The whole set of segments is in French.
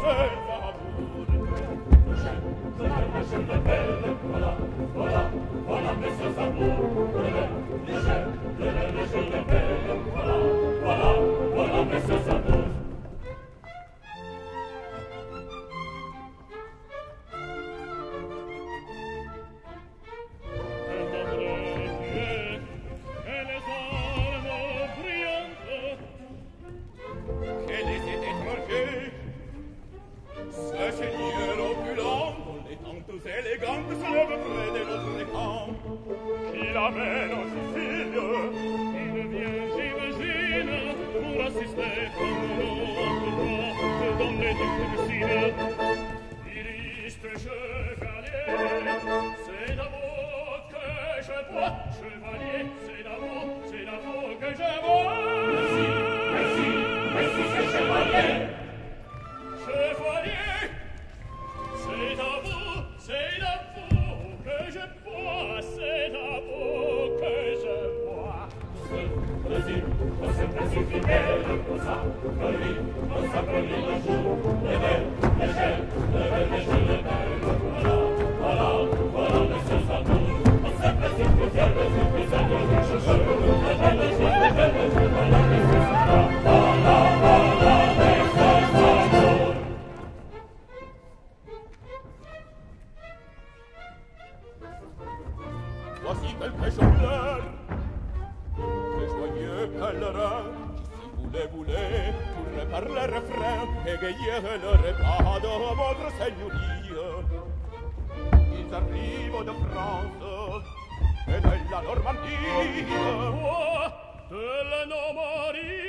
Voici quelques jongleurs, les joyeux pèlerins, qui voulaient, tourner par le refrain, égayer le repas de votre seigneurie. Ils arrivent de France et de la Normandie, de la Normandie.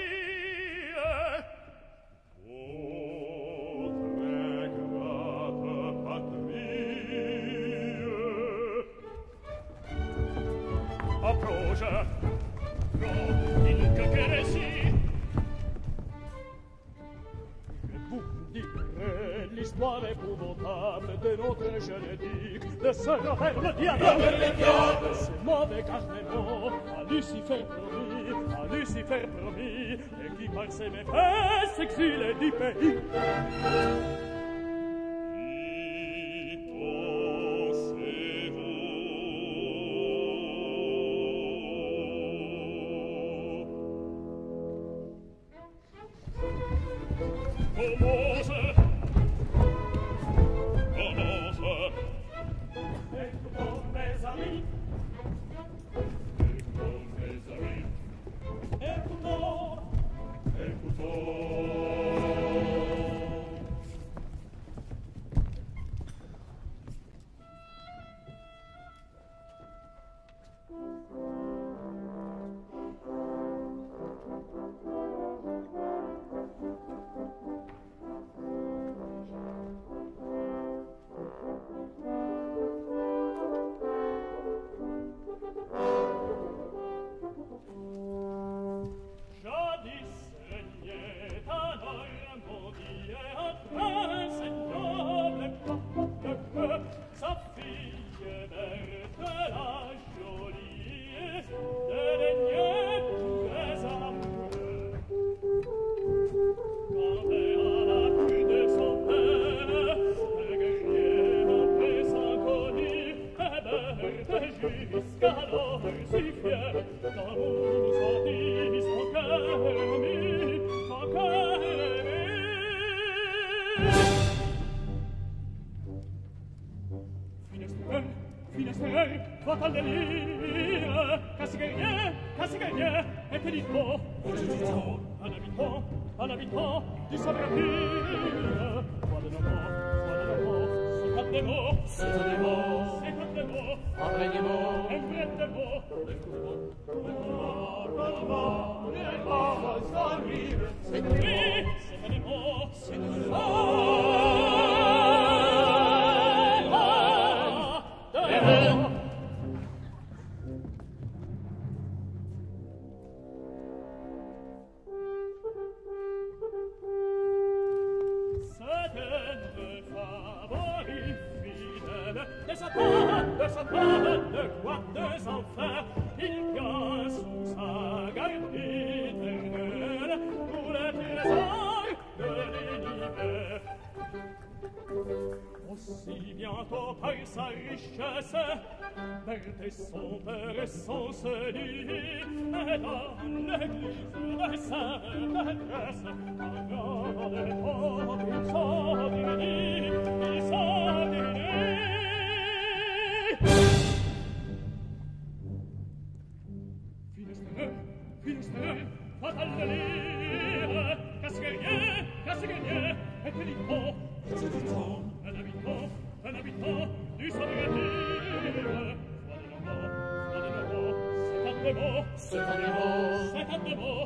Approche, dis-nous que récit. Je vous dirai l'histoire épouvantable de notre génétique, de ce Robert le diable. Ce mauvais Carmelo à Lucifer promis, et qui par ses méfaits s'exile du pays. Un habitant du Sabre-Ville. Quoi de nouveau, c'est des mots, c'est des mots, un vrai des mots, c'est des mots, c'est des mots. De sa part, de quoi deux enfants, il tient sous sa garde éternelle pour le trésor de l'univers. Aussi bientôt par sa richesse, perdait son père et son lit, et dans l'église de sa maîtresse, regarde les pauvres, il s'endinit. Finestre, fatal de lire, casse gagné, et pénitent, un habitant du Saint-Grétire. C'est un des mots,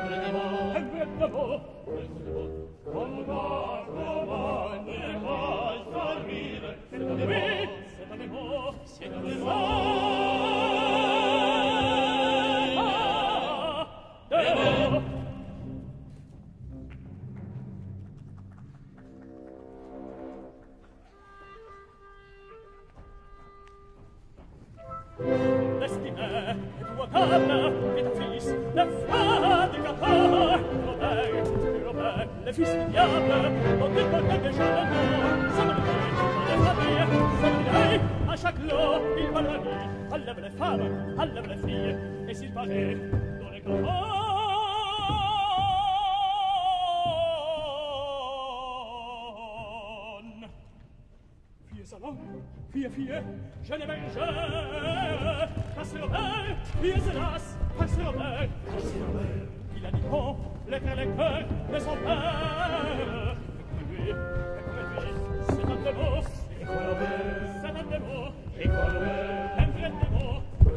L'estimé, épouvantable, est un fils de foi du Catin, Robert, le fils du diable, dont il portait déjà le nom, s'amenait dans les familles, s'amenait à chaque lot, il va la vie, enlève les femmes, enlève les filles, et s'il paraît dans les campagnes, Fille, je n'ai mangé. Casse Robert, fille hélas, casse Robert. Il a dit bon, les cœurs de son père. Et lui, c'est un démon. C'est un démon. Un vrai démon.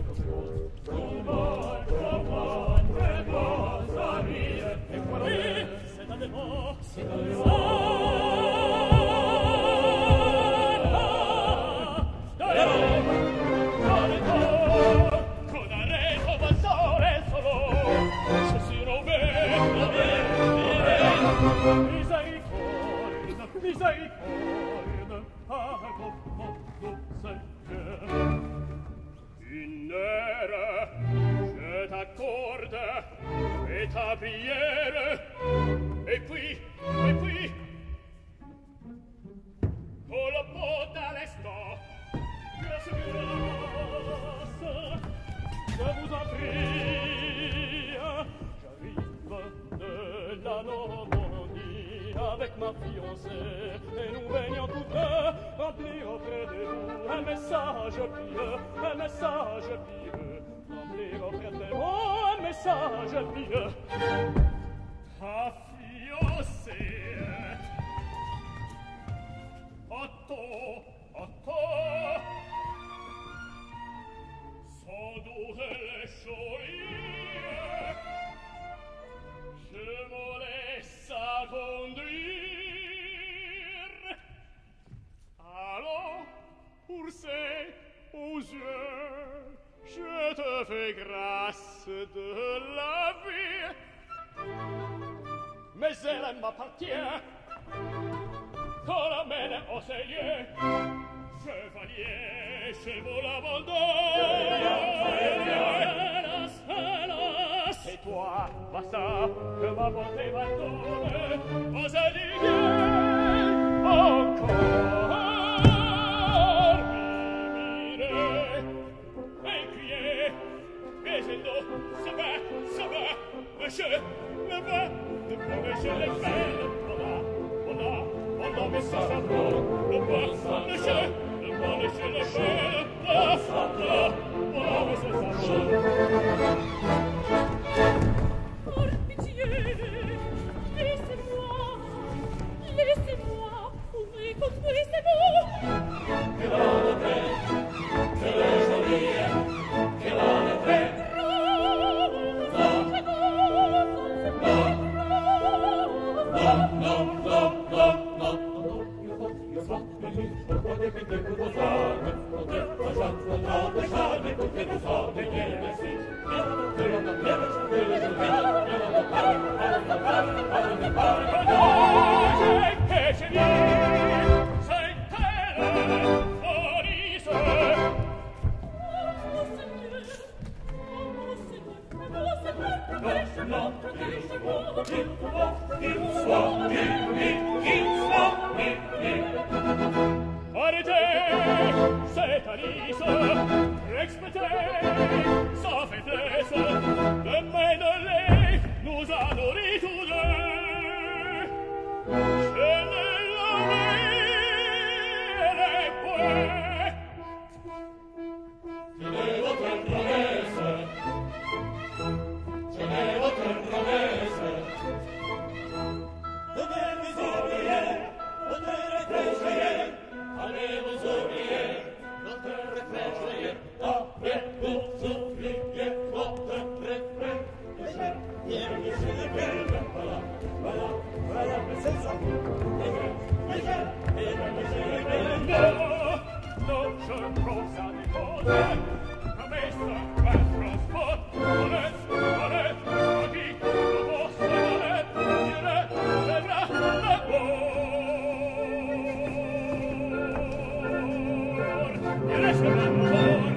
C'est un démon. C'est un démon. Miséricorde, pardon, mon Seigneur. Une heure, je t'accorde, et ta prière, et puis, pour le pot à l'instant, grâce, je vous en prie, j'arrive de la Normandie, avec ma fiancée, et nous venions toutes deux remplir auprès de vous un message pieux, remplir auprès de vous un message pieux. Ta fiancée, Otto, sans doute les choyer, je me laisse conduire. Allons, pour ces aux yeux, je te fais grâce de la vie. Mais elle m'appartient, qu'on l'amène au cellier. Chevalier, chez vous l'abandonne. Hélas, et toi, Massa, que ma bonté va tomber, vous a dit bien encore mimire. Écuyer, Bézendo, ça va, monsieur, le va, de protéger les peines. On a mis ça à fond, le bois, monsieur, le chien, on a mis ça à fond. Pour pitié, laissez-moi, ouvrez, c'est bon. Quelle est jolie, quelle est belle. Il soit, Allez-vous oublier notre refrain joyeux. Après, vous oubliez votre refrain. Voilà, voilà, voilà, c'est ça. No, je prends ça des causes. Promessa, un transport. Honnête, à qui le vostre honnête, viendra d'abord. Il reste l'amor.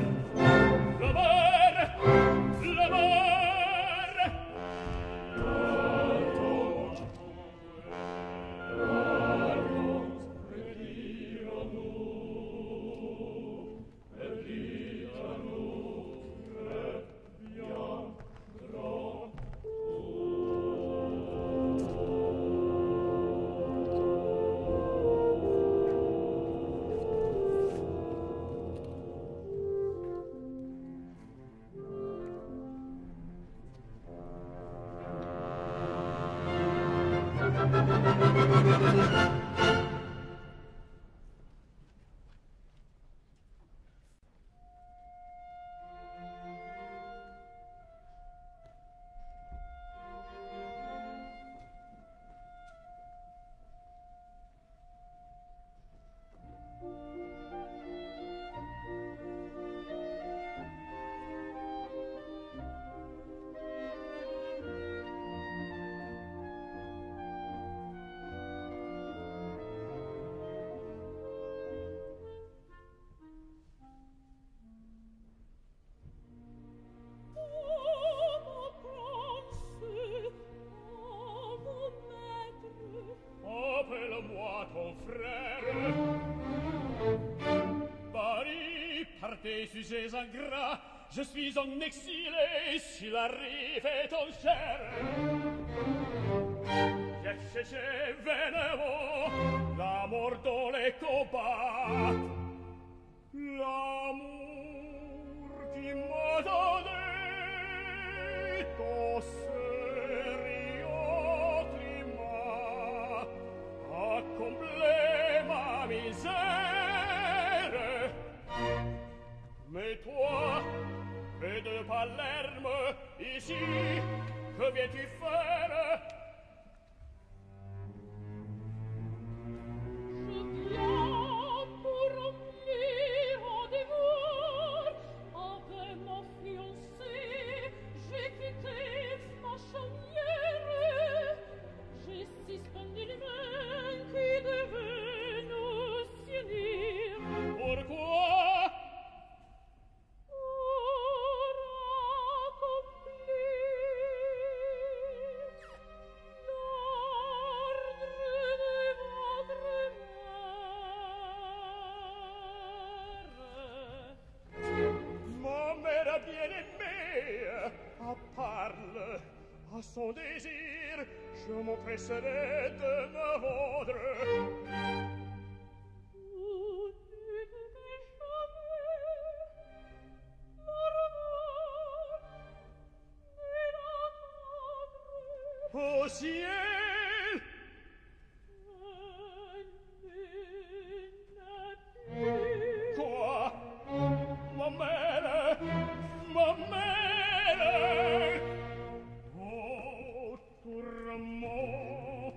Appelle-moi ton frère. Paris, par tes sujets ingrats, je suis en exil et si la rive est en chair. J'ai vénément l'amour dans les combats. L'amour qui m'a donné ton sérieux climat a comblé ma misère. Mais toi, fait de Palerme, ici, que viens-tu faire? Je viens pour remplir au devoir avec mon fiancé. J'ai quitté ma chaumière. J'ai suspendu les mains qui devaient nous s'unir. Pourquoi? Pour accomplir l'ordre de votre mère. Ma mère bien-aimée parle à son désir, je m'empresserai de me rendre. Vous ne devez jamais la revoir ni l'entendre. Au ciel! Quoi? Ma mère! Ma mère! Oh, tourment!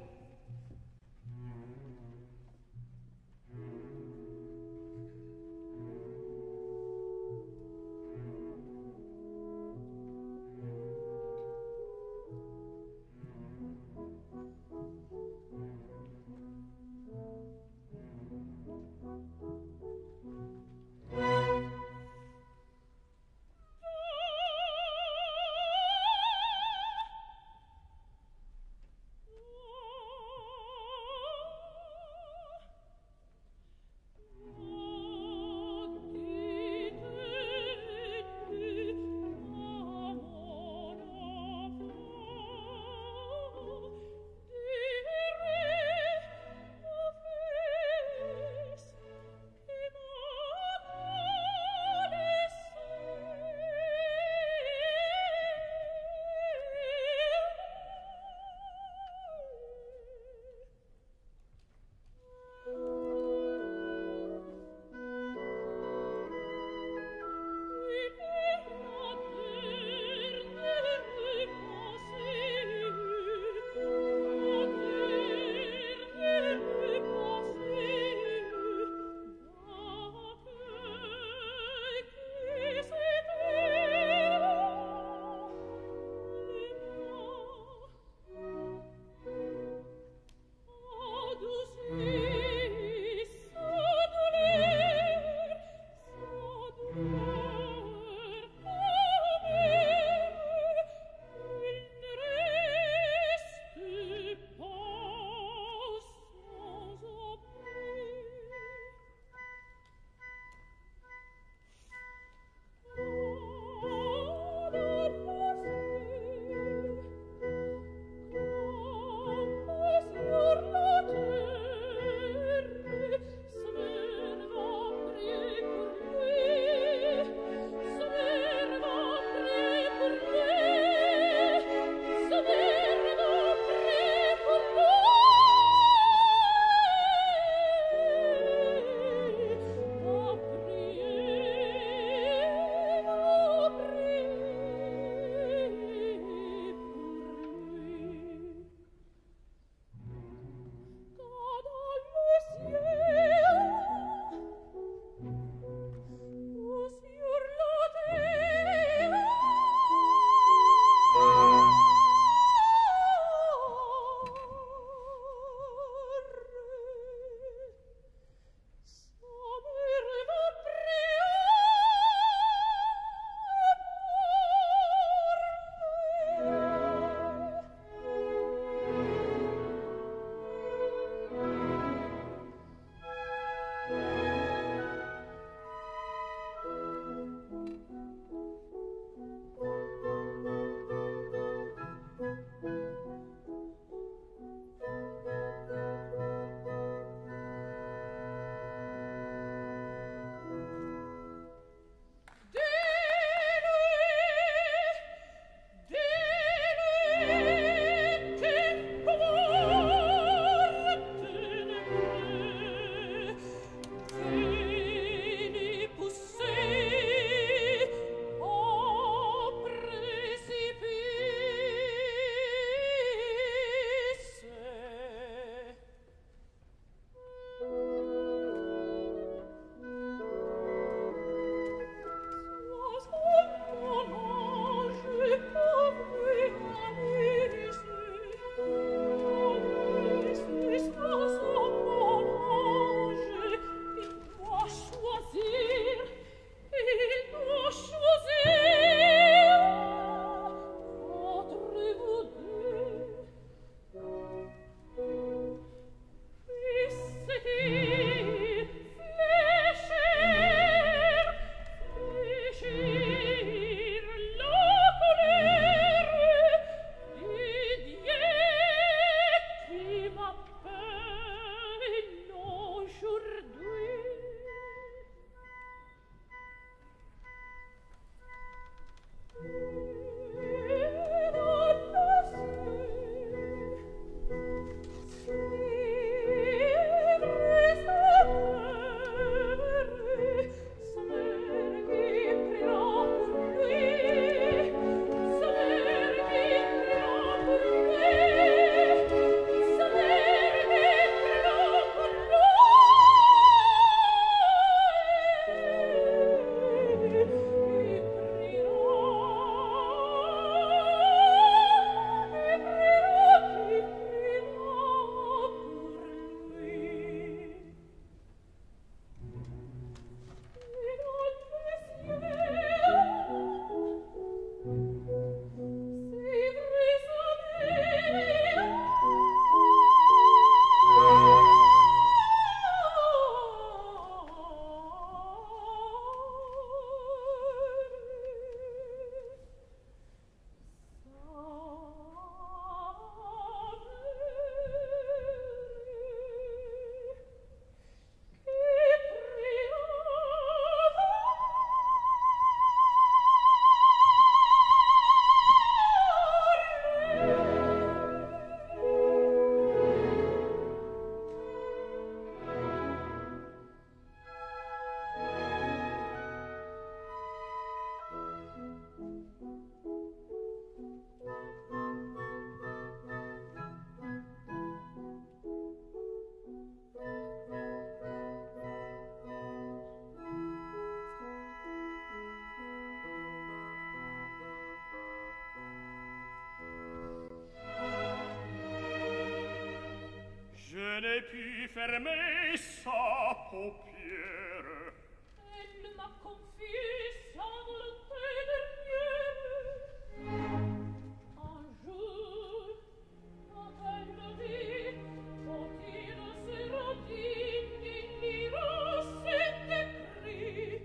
n'ai pu fermer sa paupière. Elle m'a confié sa volonté dernière. Un jour, quand elle me dit, faut-il se remplir et lire cet écrit?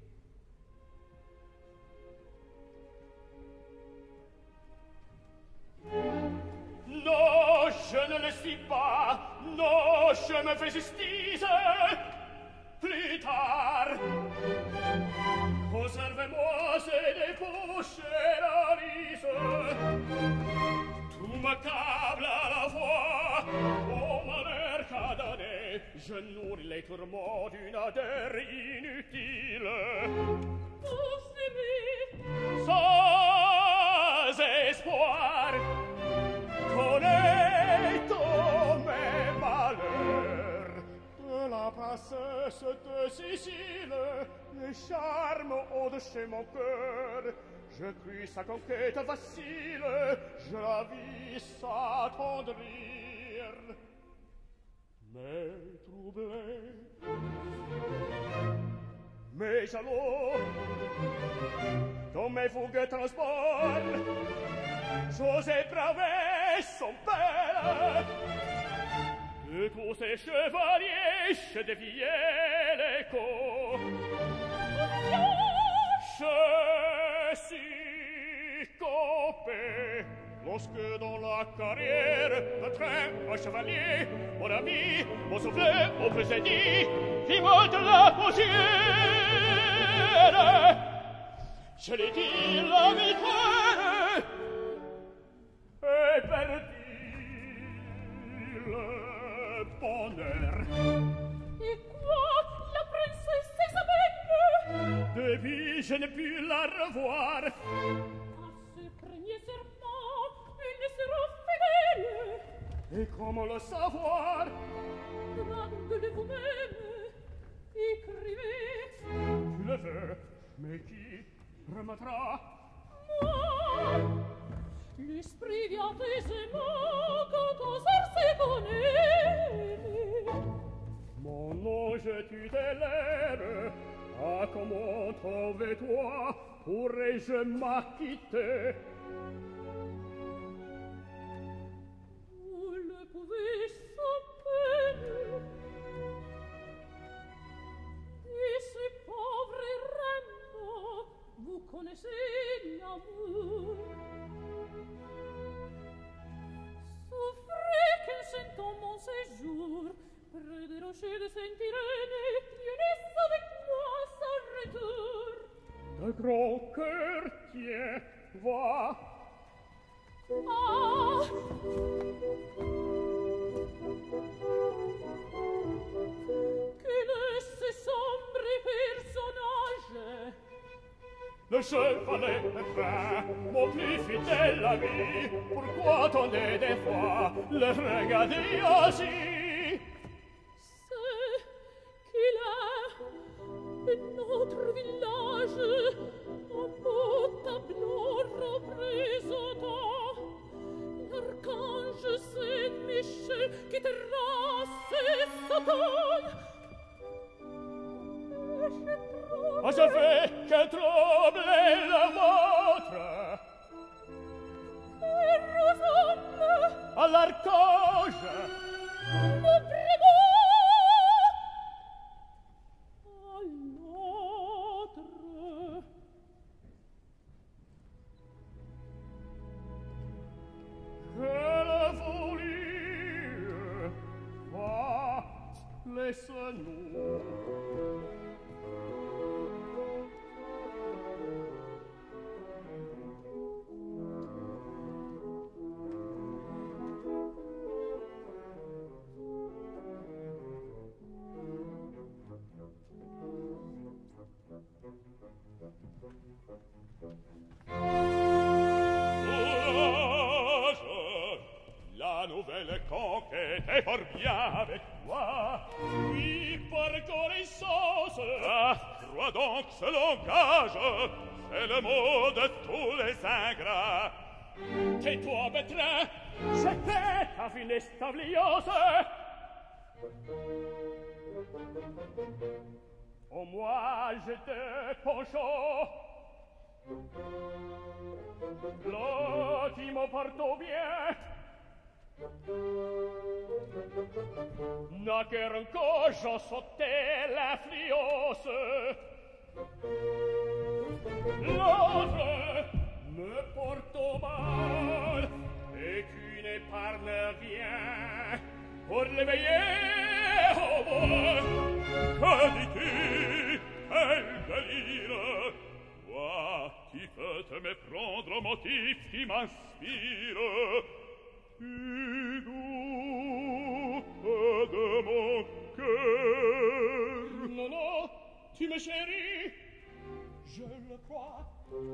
Non, je ne le suis pas. Non, je me fais justice. Plus tard. Conservez-moi ces débauchés la rise. Tout m'accable à la fois. Au malheur qu'a donné, je nourris les tourments d'une adhère inutile. Vous aimez, Sans espoir, connais tous mes malheurs. De la princesse de Sicile, les charmes au-dessus mon cœur. Je crus sa conquête facile, je la vis s'attendrir. Mais troublé, mais jaloux, dans mes fougues transports, j'osais braver son père. De tous ces chevaliers, je déviais l'écho. Je succombais lorsque dans la carrière d'un train un chevalier, mon ami, mon soufflet, mon faisait dit, dis-moi de la poussière. Je l'ai dit la victoire et perdit le bonheur. et quoi, la princesse Isabelle? Depuis, je n'ai pu la revoir. À ce premier serment, elle sera fidèle. Et comment le savoir? Demandez-le vous-même. Écrivez. Tu le veux, mais qui remettra? Moi, l'esprit vient aisément quand aux heures se connaît. Mon ange tutélaire, ah, comment trouver-toi? Pourrais-je m'acquitter? Vous le pouvez sans peine. Et ce pauvre Rameau, vous connaissez l'amour. Souffrez qu'il s'entend mon séjour, près des rochers de Saint-Irénée, Dionys avec moi sans retour. De gros cœur, tiens, va. Ah! Quel est ce sombre personnage? Le chevalet est fin, mon plus fidèle ami. Pourquoi tant de défroid le regarder ainsi? C'est qu'il a notre village un beau tableau représentant l'archange Saint-Michel qui terrasse Satan. Ah, je fais que troubler le vôtre Il ressemble à l'archange. vraiment à l'autre. Quelle folie! Va, laisse-nous. La nouvelle conquête est fort bien avec toi. Oui, par connaissance. Ah, crois donc ce langage, c'est le mot de tous les ingrats. Tais-toi, Bétrin, c'était ta finesse tabliose. Oh, moi, j'ai des penchants. Là, qui me portent bien. Naquer encore, j'en sautais l'influence. L'autre me porte mal, et qu'une épargne vient pour l'éveiller au moins. Que dis-tu, quel délire? Toi, qui peux te méprendre au motif qui m'inspire? Tu doutes de mon cœur. Non, non, tu me chéris, je le crois.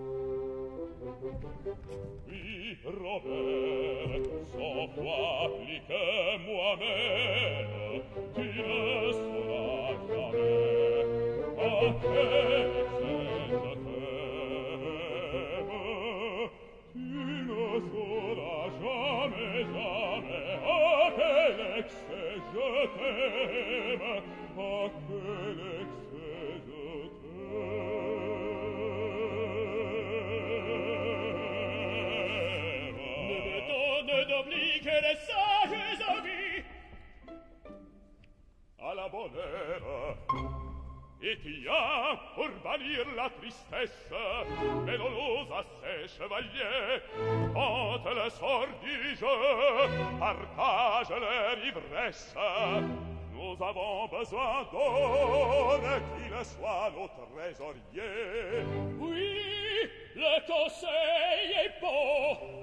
Oui, Robert, sans toi plus que moi-même, tu ne sauras jamais à quel excès je t'aime. Tu ne sauras jamais, jamais à quel excès je t'aime, à quel excès je t'aime. N'oublie que les sages avis à la bonne heure, et qui a pour bannir la tristesse, mais l'on ose à ces chevaliers quand le sort du jeu partage leur ivresse. Nous avons besoin d'or qu'il soit nos trésoriers. Oui, le conseil est beau.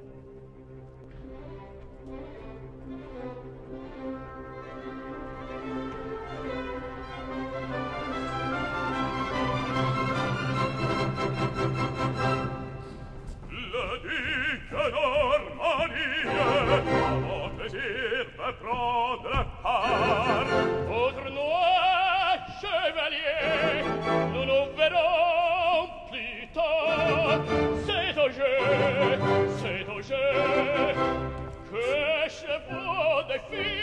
Le duc de Normandie a mon plaisir de prendre part au tournoi chevalier. Nous nous verrons plus tard. C'est au jeu que je vous défie.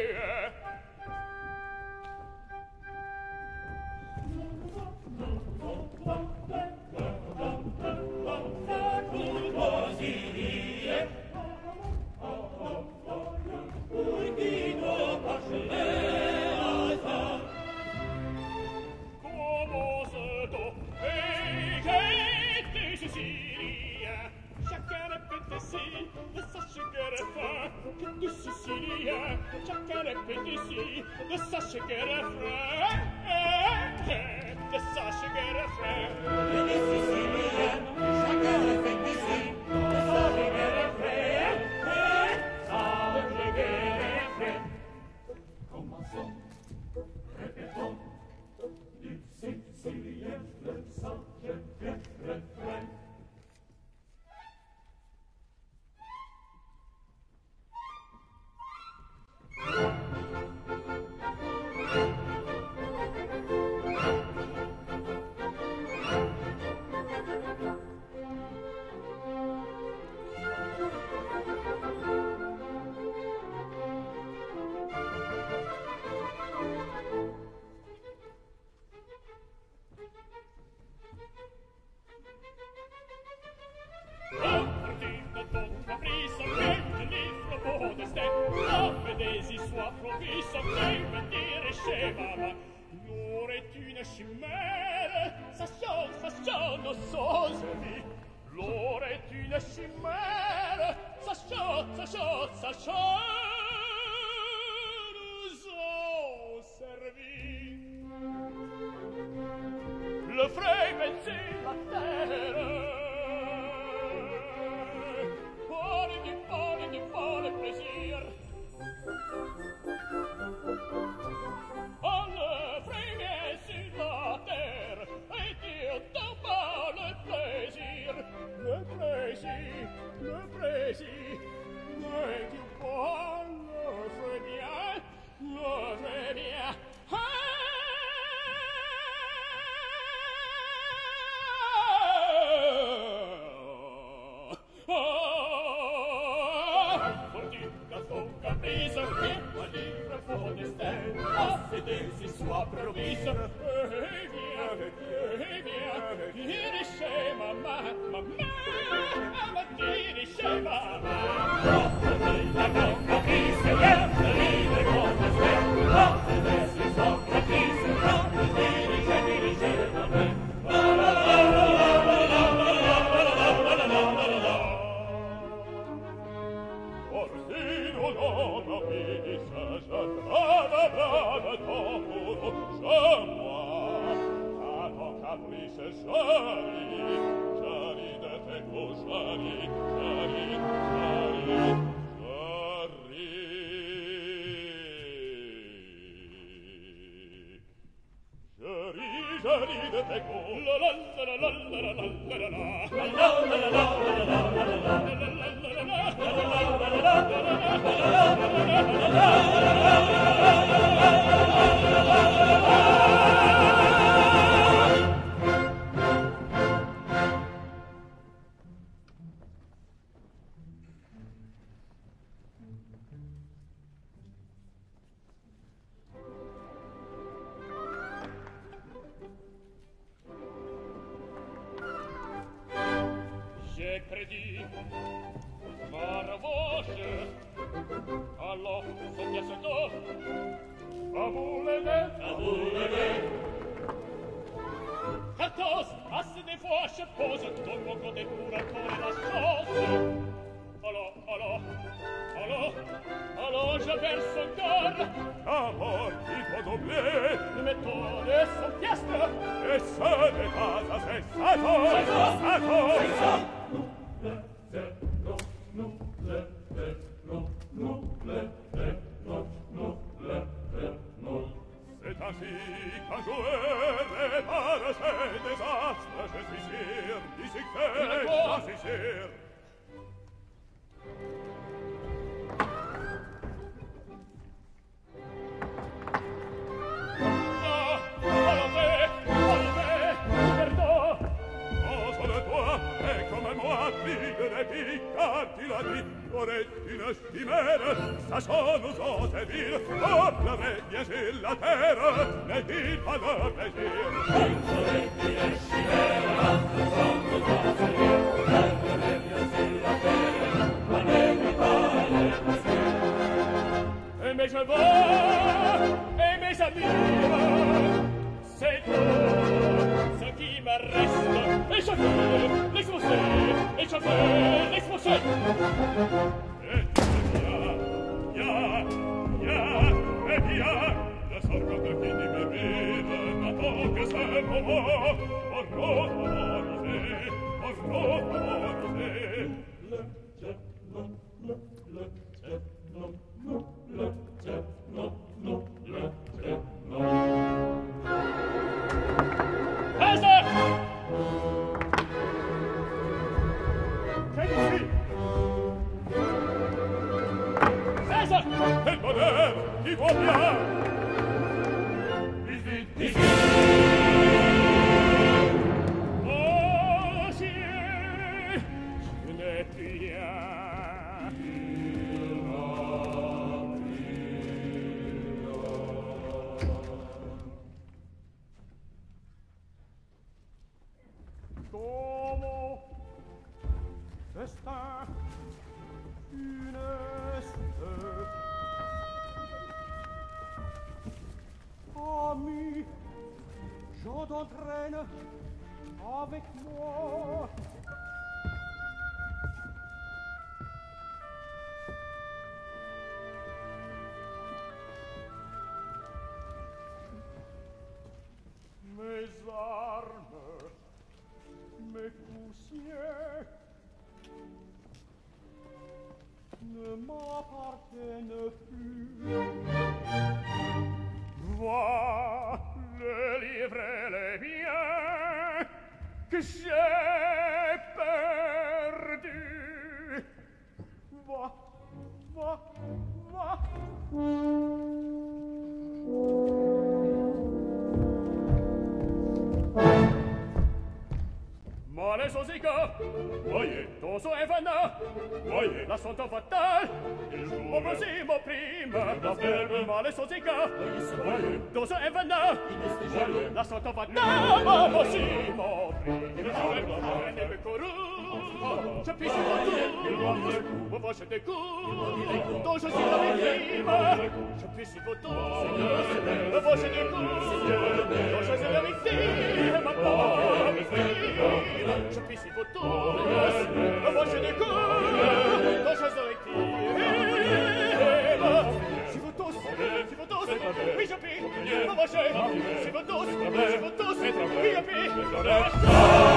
Chacun répète ici de sachez que refrain, de sachez que refrain. Les Siciliens, chacun répète ici de sachez que refrain, sachez que refrain. Commençons, répétons, du Sicilien, le sachez que refrain. L'or est une chimère, sachant nos sens vie. L'or est une chimère, sachant nous ont servi. Le frais vencer la terre, pour le plaisir. On le frémait sur la terre, et Dieu t'en pas le plaisir. Le plaisir, mais Dieu pas le ferait bien. Ah! 啊 sua provvista. Vieni scema, mamma, vieni scema. La bocca che si apre, le cose sperre, e si sopra chi si apre, vieni scema, Orsino non capisce, brava, dopo, moi, a ton caprice, Jari, de te Jari, de te la la la la la la la J'ai crédit Maravoche Alors, son pièce d'or À vous lever Cartos, assez des fois je pose Dans mon côté pour encore la chance Alors je verse encore Alors, il faut doubler Le méthode est son pièce Et ce n'est pas assez C'est ainsi qu'un joueur répare ses désastres, je suis sûr, du succès, j'en suis sûr. Aurait une chimère, sachant nous en servir, pleurait bien sur la terre, n'est-il pas de plaisir? Aurait une chimère, sachant nous en servir, pleurait bien sur la terre, n'est-il pas de plaisir? Mais je veux, et mes amis, c'est tout ce qui me reste, et je veux l'exposer, et je veux l'exposer. Et bien, la sorte qui mérite n'attend que ce moment, pour nous favoriser, quel bonheur qui vaut bien Vite Oh, je n'ai rien Como destin funeste Ami, je t'entraîne avec moi. Mes armes, mes poussières ne m'appartiennent plus. Vois le livre et les biens que j'ai perdus. Va. Ma les osé Sosica. Voyez, Toso e Vanna. Voyez, la sonta fatale. Au prossimo prima. Male Sosica. Voyez, Toso e Vanna. Voyez, la sonta fatale. Au prossimo prima. Nel coro. Capisci tu? Voi siete cu. Toso si la prima. Capisci tu? Voi siete cu. Toso si la prima. Ma poi mi fai. Capisci tu? Voi siete cu. Toso si la prima. Si vous tous, oui je prie, ma vache, si vous tous, oui je prie.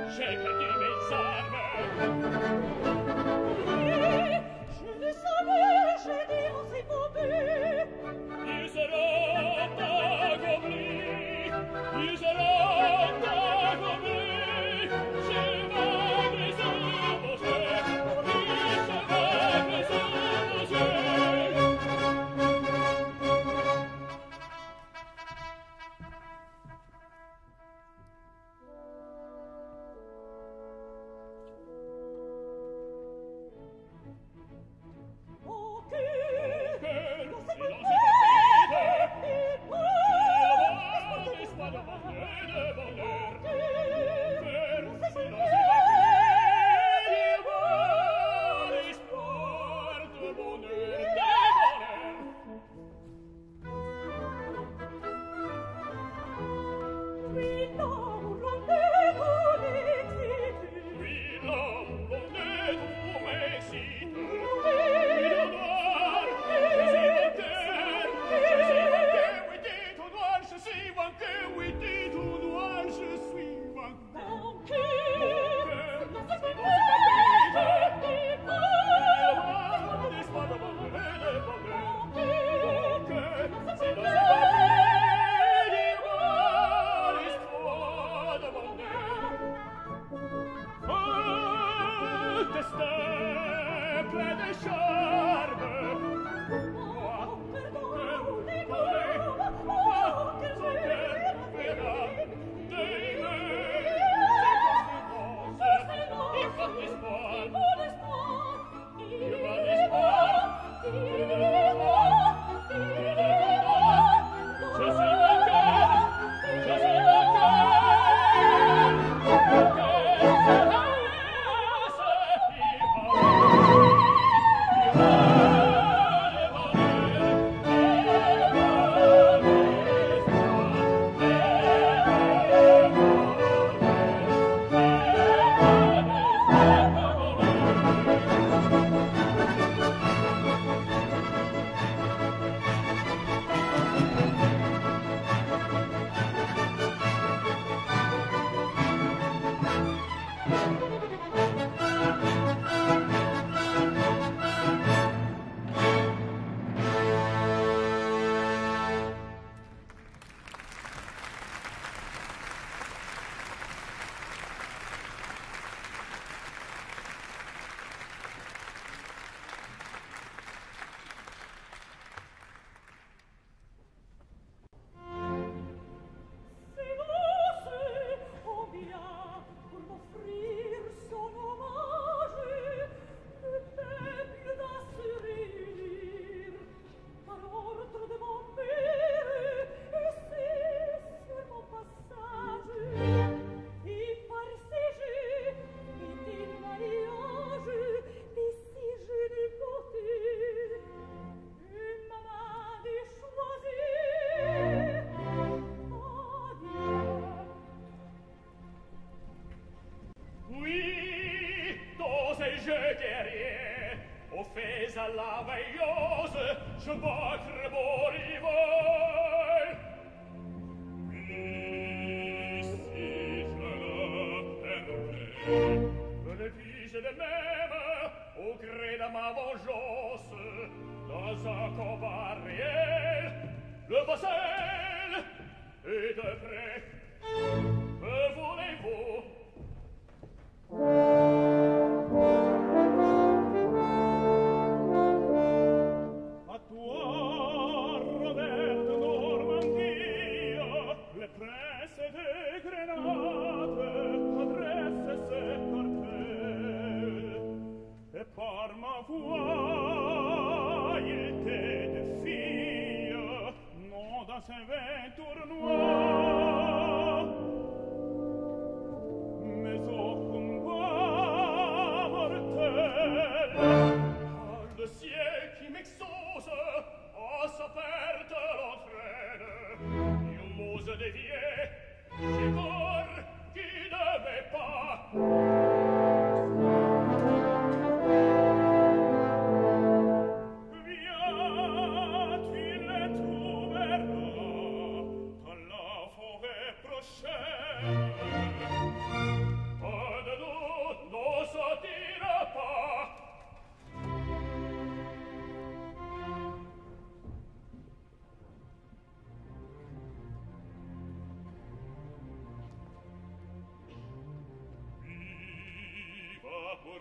j'ai perdu mes armes. Je le savais, j'ai dénoncé mon but. Il sera accompli, il sera accompli. Je vais les embaucher, je vais les embaucher.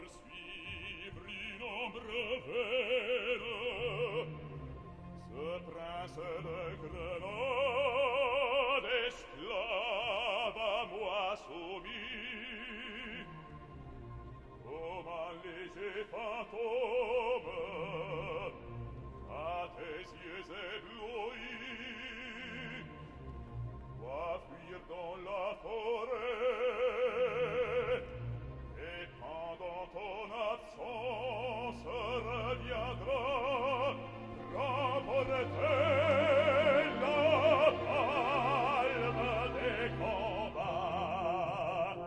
poursuivre une ombre vaine. Ce prince de Grenade, esclave à moi soumis, comme un léger fantôme à tes yeux éblouis, doit fuir dans la forêt, et pendant ton absence reviendra rapporter la palme des combats.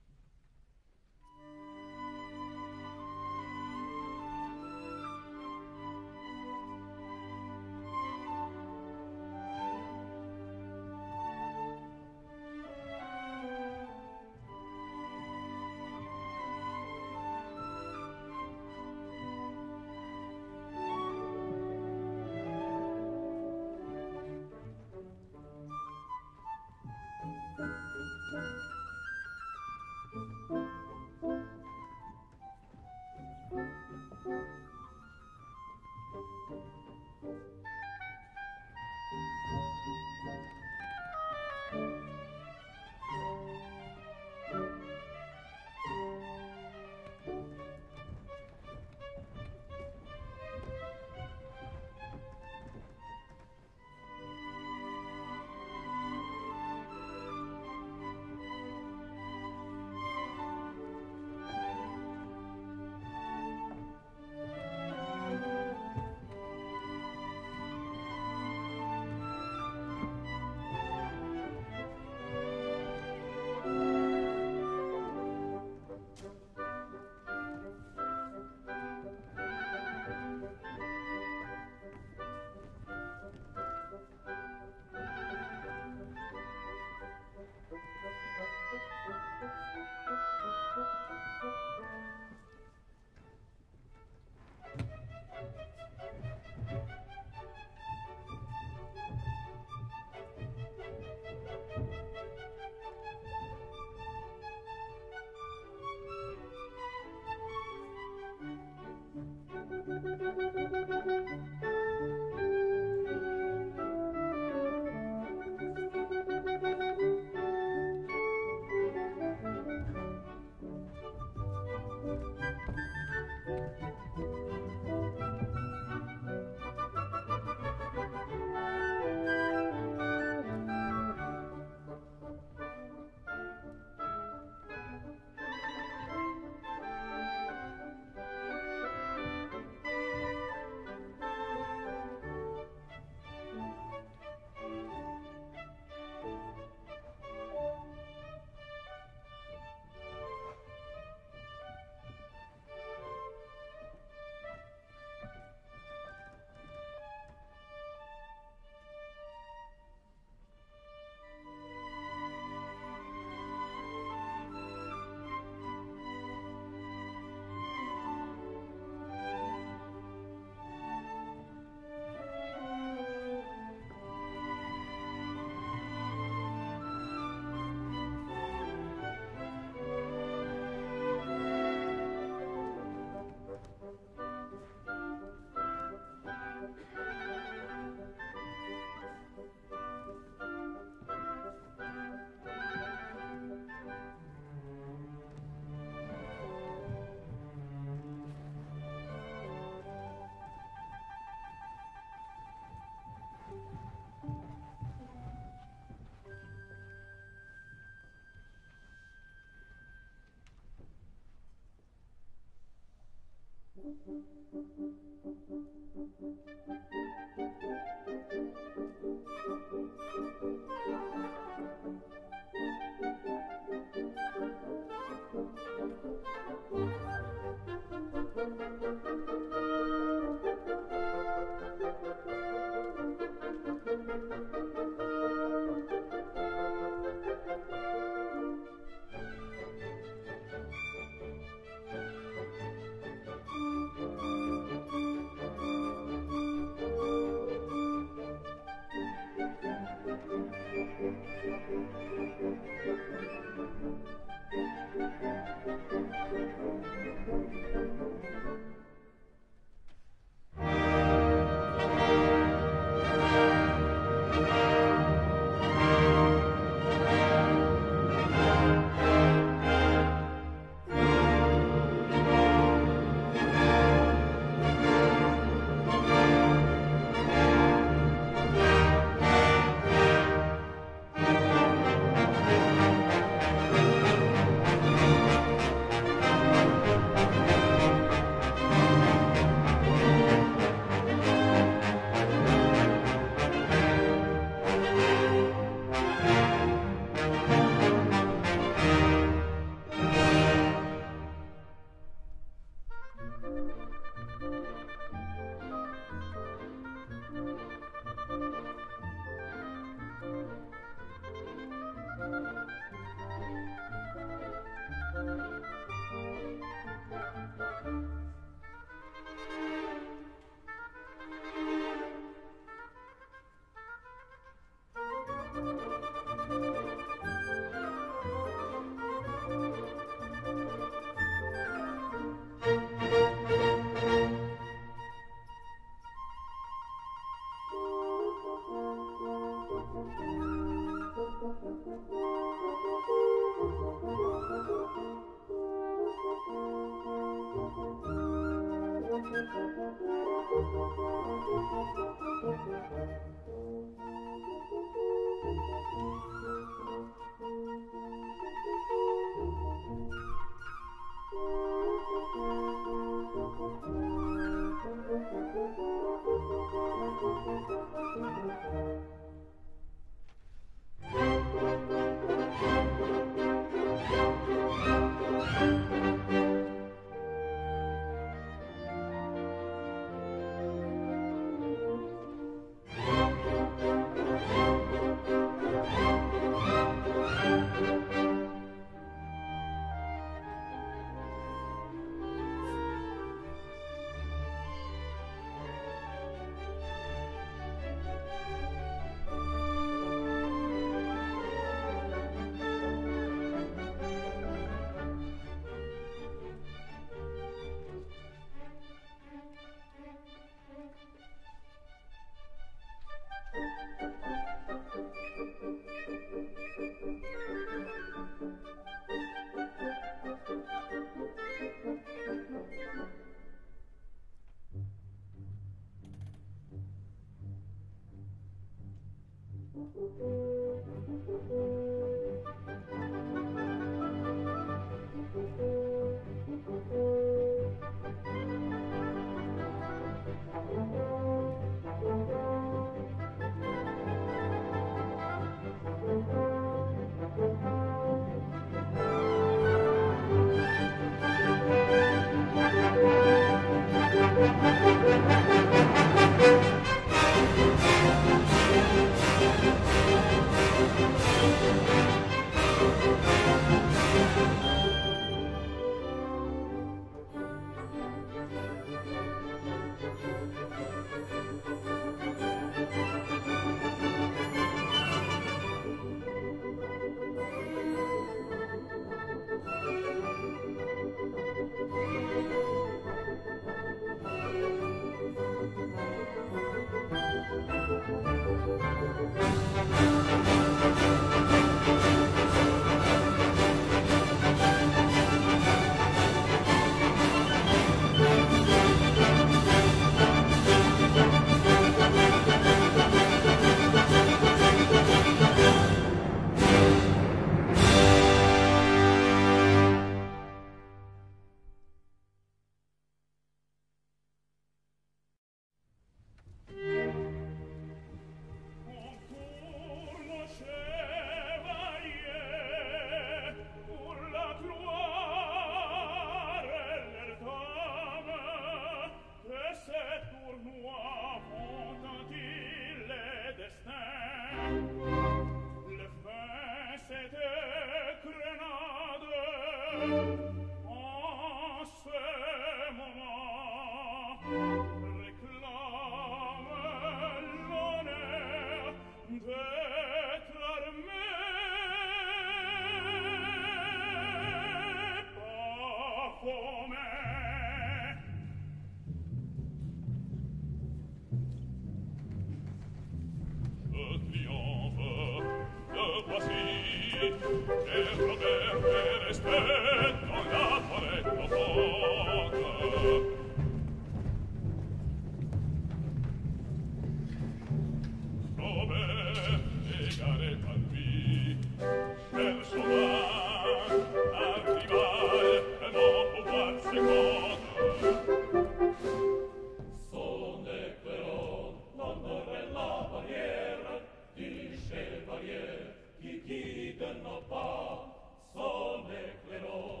Qui de nos pas, son éclairant.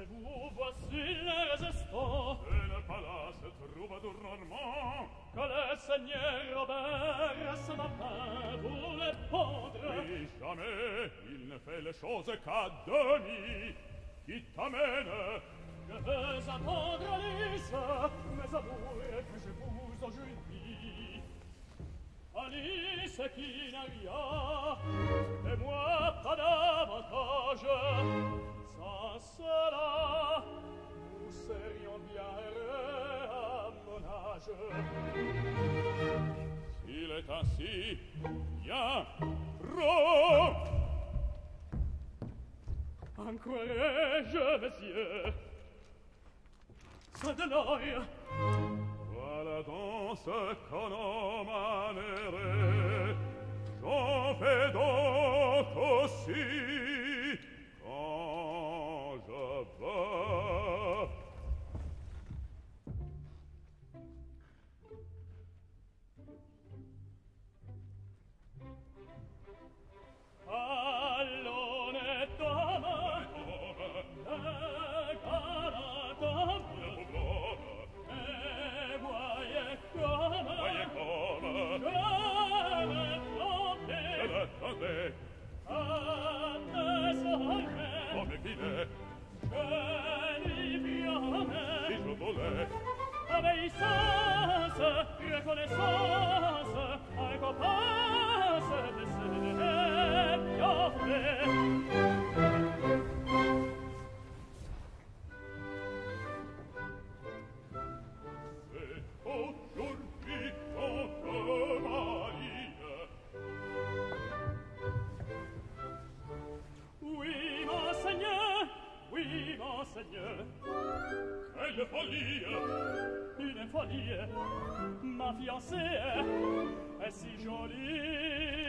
vous voici les résistants. Et le palace troubadour normand. Que le seigneur Robert ce matin voulait pendre. Et jamais il ne fait les choses qu'à demi. Qui t'amène? Je veux attendre Alice, mais avouez que je vous enjurie. Alice qui n'a rien, et moi pas davantage. Sans cela, nous serions bien heureux à mon âge. S'il est ainsi, viens, prends. En croirais-je, messieurs, c'est de l'or. Voilà donc ce qu'on emmènerait. J'en fais donc aussi quand je veux. All'honnête homme, le galant homme, et voyez comme je me trompais. À tes oreilles, Comme filet, je lui promets, si je voulais, obéissance, reconnaissance, récompense de ce bien fait. c'est aujourd'hui contre Marie. Oui, monseigneur, oui, monseigneur. Quelle folie! Une folie, ma fiancée est si jolie.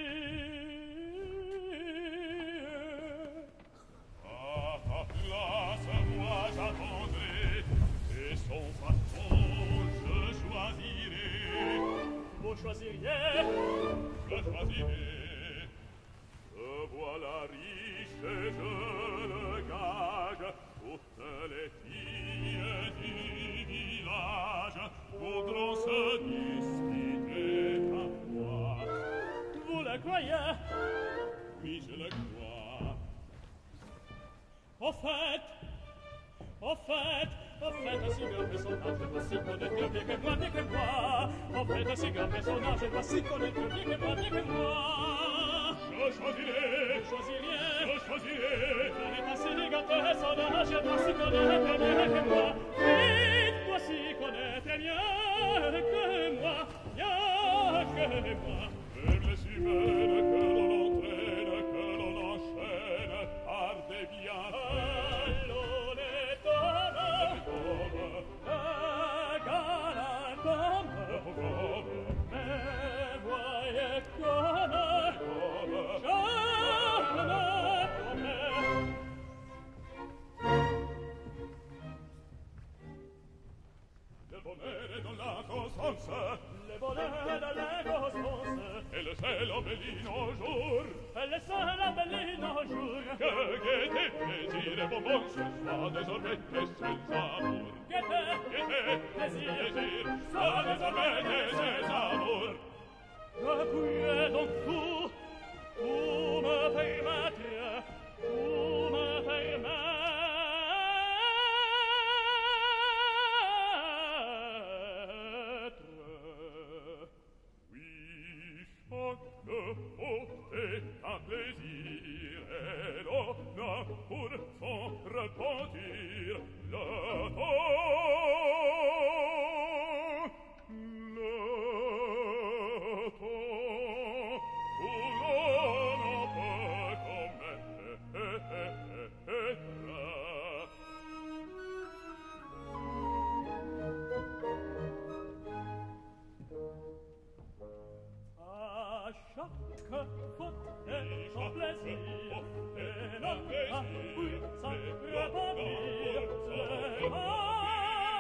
À ta place, moi j'attendrai, et son patron je choisirai. Vous choisiriez, Je choisirai. Me voilà riche et je le gage. Toutes les filles du village voudront se disputer à moi. vous le croyez. Oui, je le crois. Au fait, ainsi grand personnage, voici qu'on est mieux que moi, mieux que moi. Au fait, ainsi grand personnage, voici qu'on est mieux que moi, mieux que moi. Je choisirai. Vous choisiriez, Je choisirai. on est ainsi grand personnage, voici qu'on est mieux que moi. Vite, voici qu'on est très mieux que moi, mieux que moi. Même les humaines que l'on entraîne, que l'on enchaîne par des biens. L'honnête homme, le galant homme, mais voyez comme je me promets. Le bonheur est dans la constance, Le bonheur de l'inconstance, et le ciel embellit nos jours. et le seul embellit nos jours. Que gaieté, plaisir et bonbons, ce soir désormais des seuls amours. Gaieté, Gaieté, plaisir, soir désormais des seuls amours. je pourrais donc tout me permettre, tout me permettre. Oui, chaque mot est un plaisir, et l'on a pour son repentir le temps. Le temps où l'on en peut commettre. À chaque faute et son plaisir, et l'on a pour s'en repentir, seulement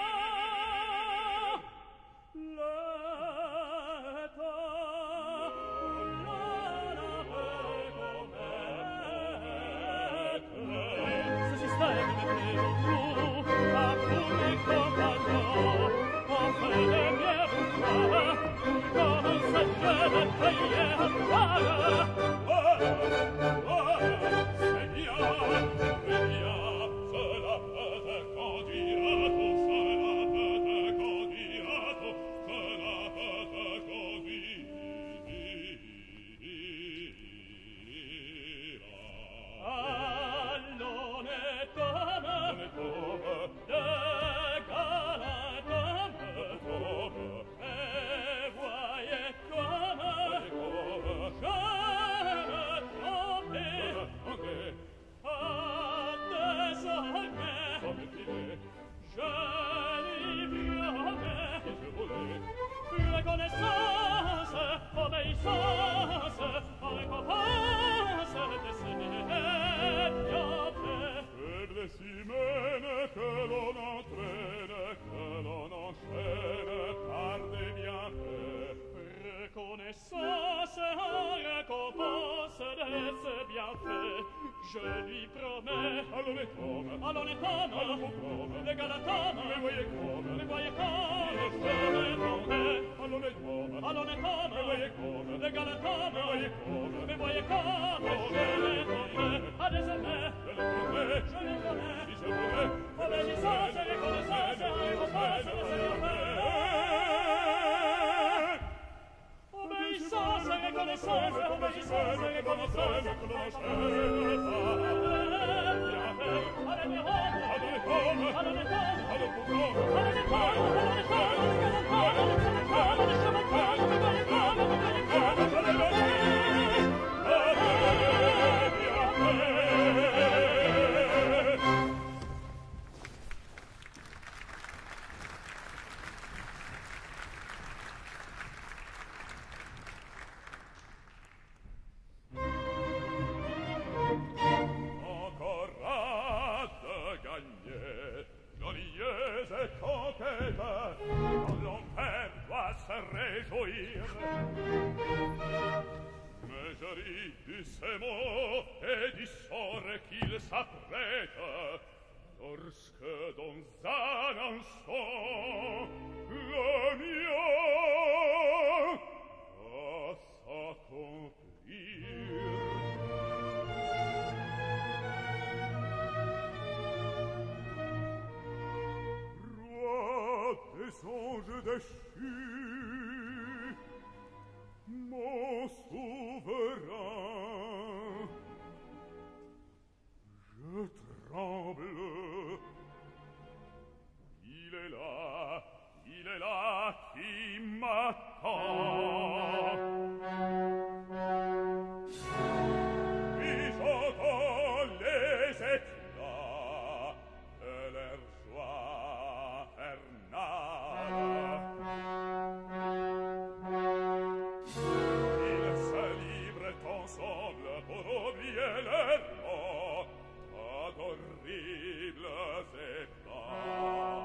lui promets. À l'honnête homme, À l'honnête homme, à le pauvre homme, l'égal homme, me voyez comme, me voyez comme je répondais. à l'honnête homme, À l'honnête homme, me voyez comme, l'égal homme, me voyez comme, me voyez comme je répondais. À désormais, je le promets, je les connais. si je voulais, Obéissance et reconnaissance, récompense de Seigneur Père. Obéissance et reconnaissance, obéissance et reconnaissance, encore à de gagner, glorieuse conquête, quand l'enfer doit se réjouir. Mais je ris du ces mots et du sort qu'il s'apprête, lorsque dans un instant, le mien va s'accomplir. Roi des anges déchus, mon souverain, je tremble. Il est là qui m'attend. Puis j'entends les éclats de leur joie infernale. Ils se livrent ensemble pour oublier leurs mots à d'horribles éclats.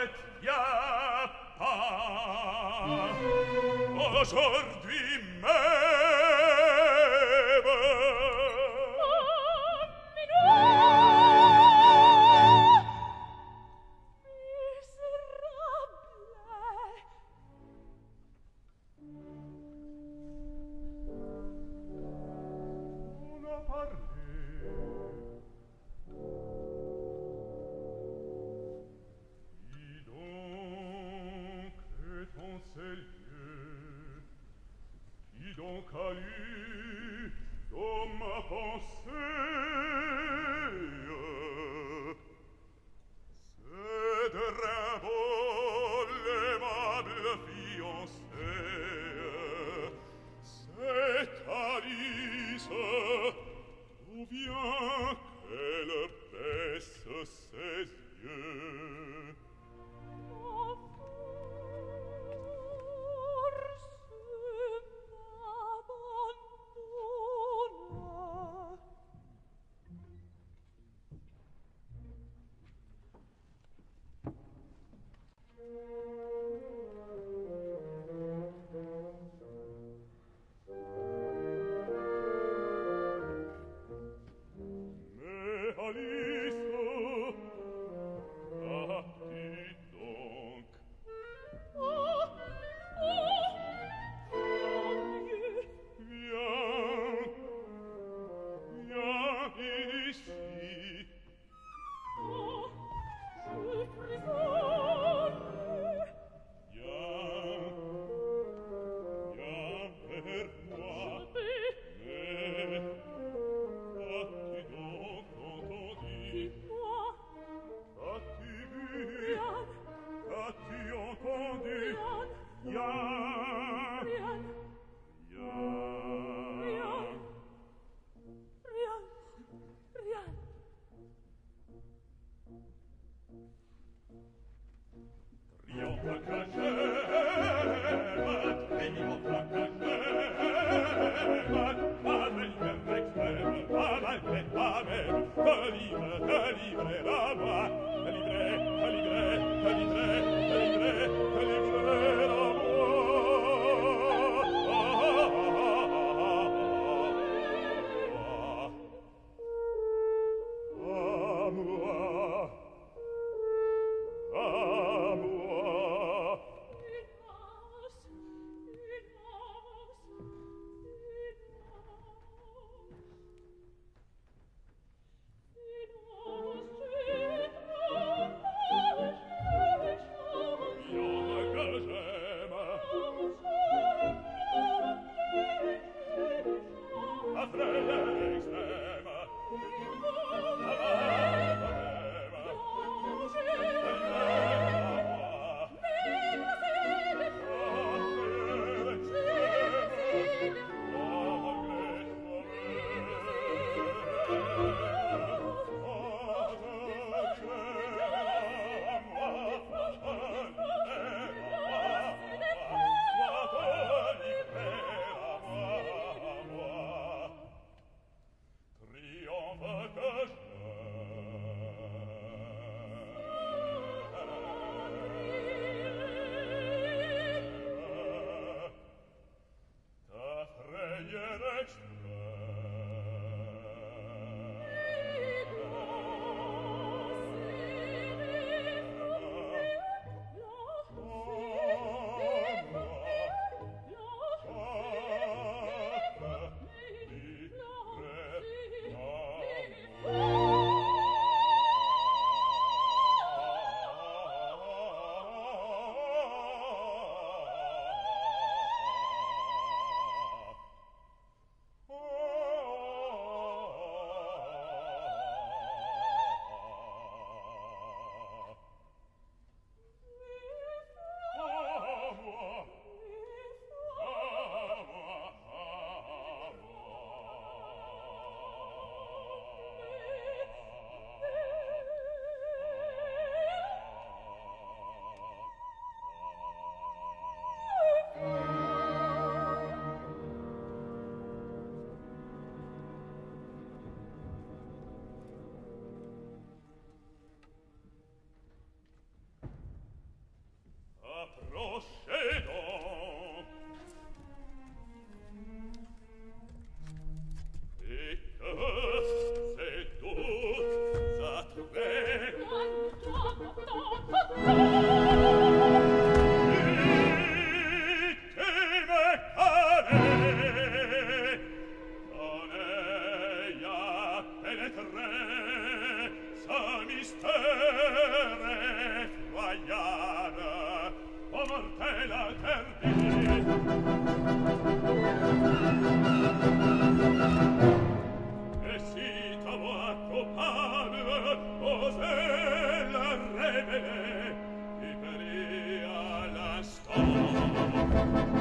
fait, y a pas. Aujourd'hui même. On a parlé. Qui donc est en ces lieux? Qui donc a lu dans ma pensée? C'est de Rimbaud, l'aimable fiancée. C'est Alice, d'où vient qu'elle baisse ses yeux? mortella terdi e si trovò a copare cos'è la rebele e peria la storia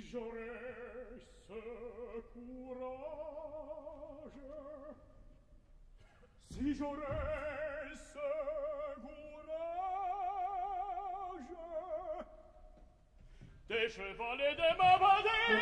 j'aurais ce courage, si j'aurais ce courage, des chevalets de ma bataille,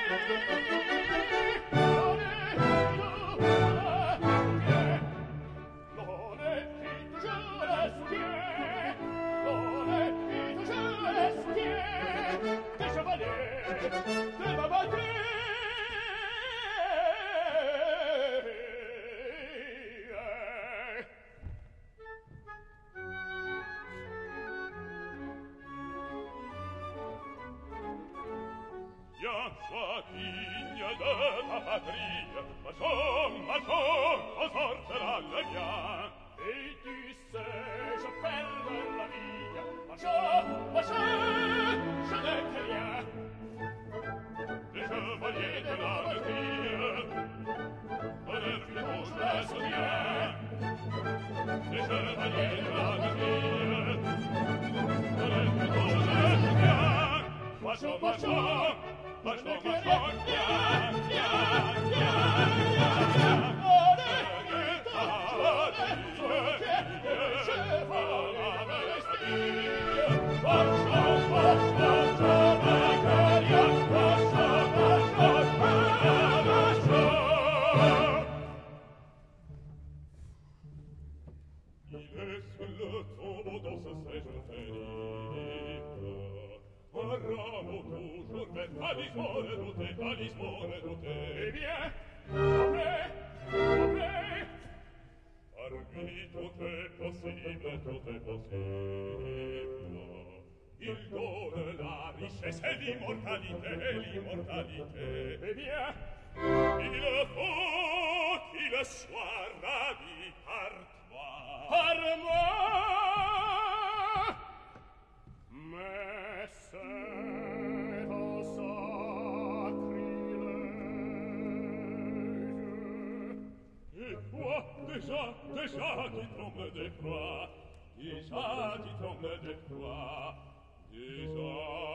digne de ta patrie, marchons, on sortira le bien. Et tu sais, je perds la vie, marchons, je n'ai que rien. Les chevaliers de la patrie, honneur qui touche le soutien. Les chevaliers de la patrie, honneur qui touche le soutien. Marchons, Eh bien, après, parmi tout est possible, il donne la richesse et l'immortalité. eh bien, Il faut qu'il soit ravi par toi. par moi, mais c'est un sacrilège. Et toi, déjà, tu trembles d'effroi. Déjà, tu trembles d'effroi. Déjà.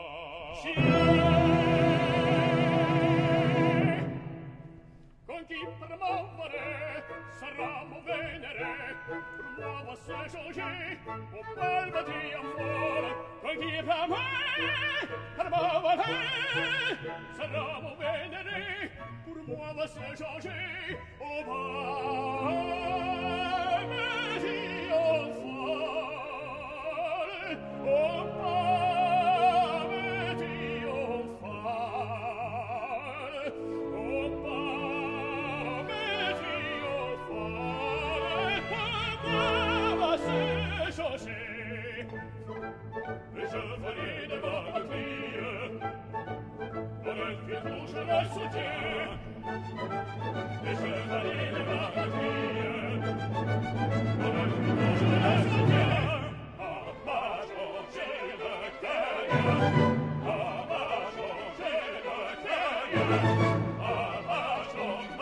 Con chi promuovere sarà mon venere, promuova se changer, au palme triompher. Con chi promuovere sarà mon venere, promuova se changer, au palme triompher. Au palme triompher. Au palme Les chevaliers de ma patrie, honneur qui touche le soutien. Les chevaliers de ma patrie, honneur qui touche le soutien. Ah, bah, j'ai le cœur. Ah, bah, j'ai le cœur. Ah, bah, j'ai le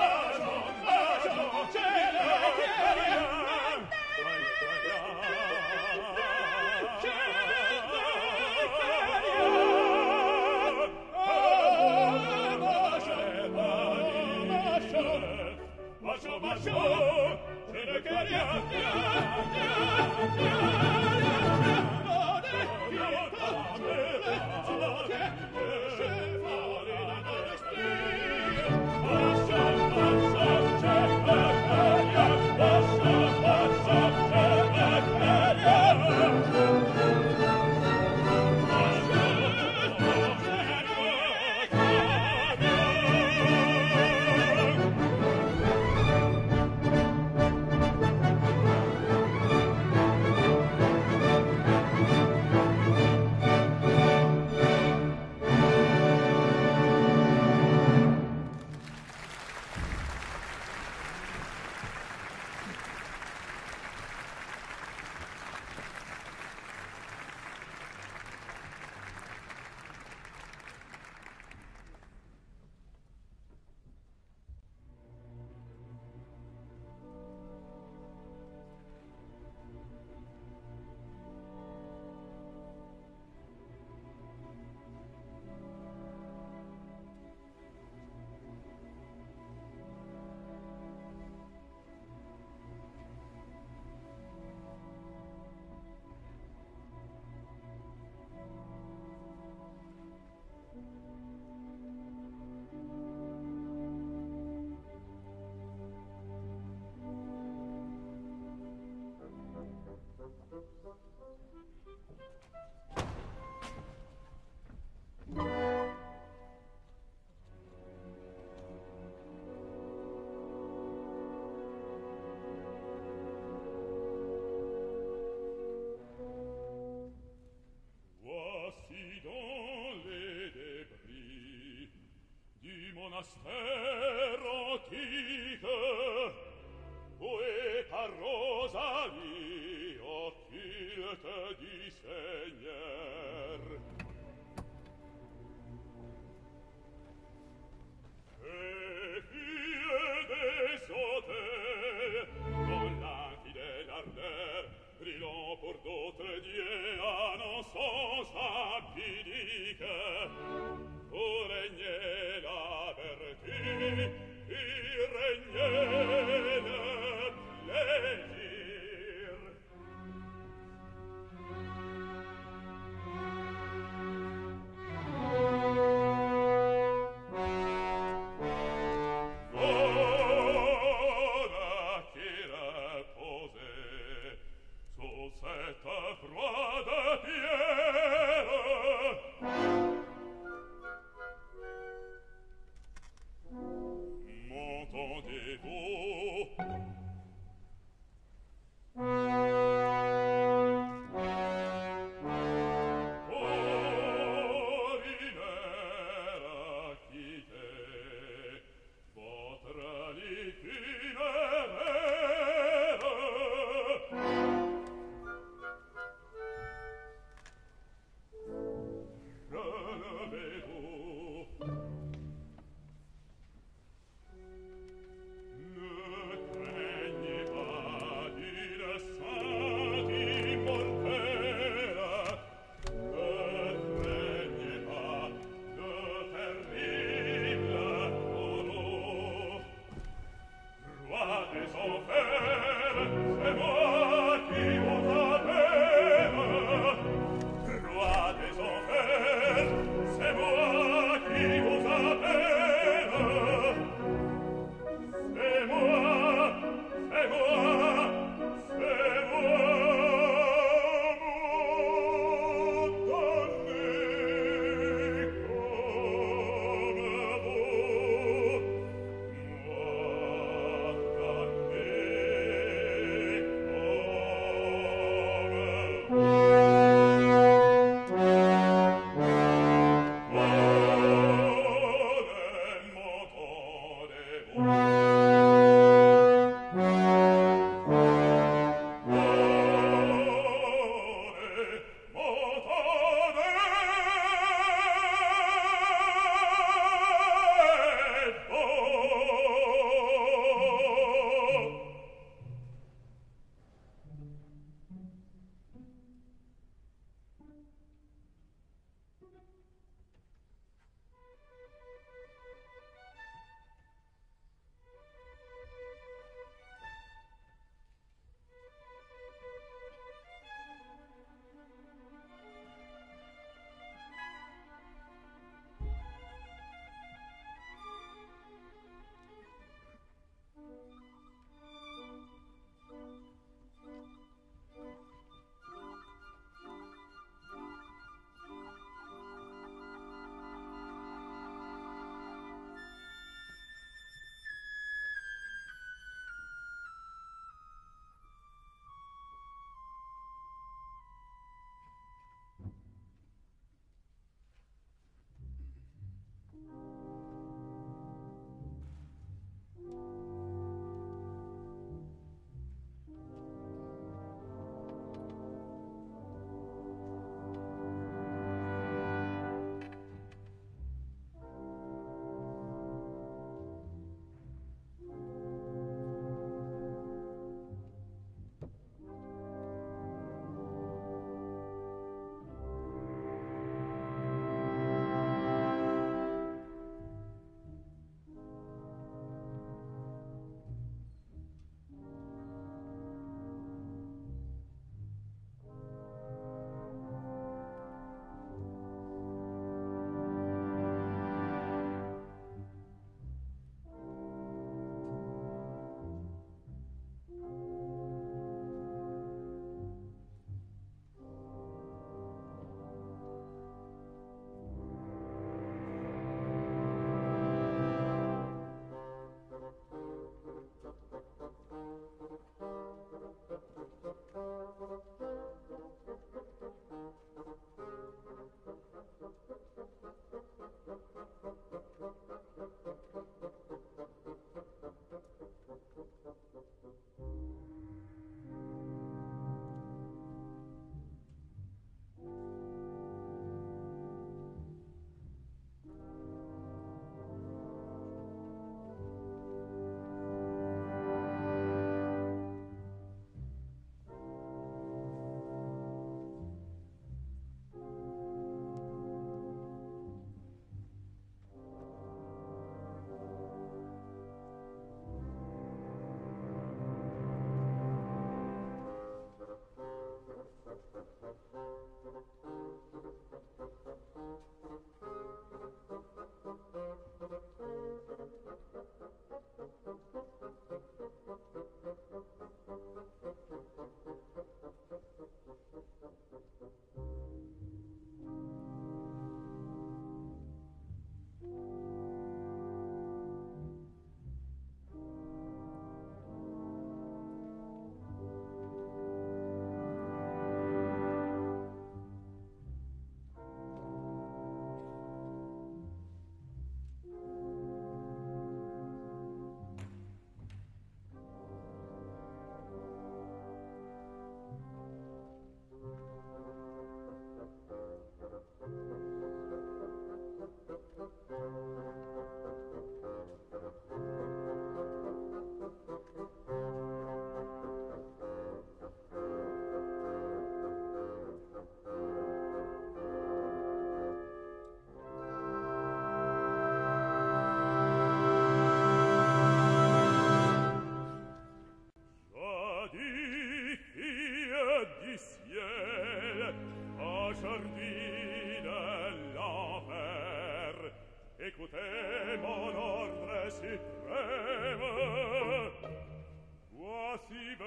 mystère antique, et par Rosalie, occulte du Seigneur. Et fille des hôtels, dans l'infidèle ardeur, brillant pour d'autres dieux, annonçant sa pudique, où régnait la vertu, y régnait le plaisir. Voilà qui reposait sous cette froide pierre,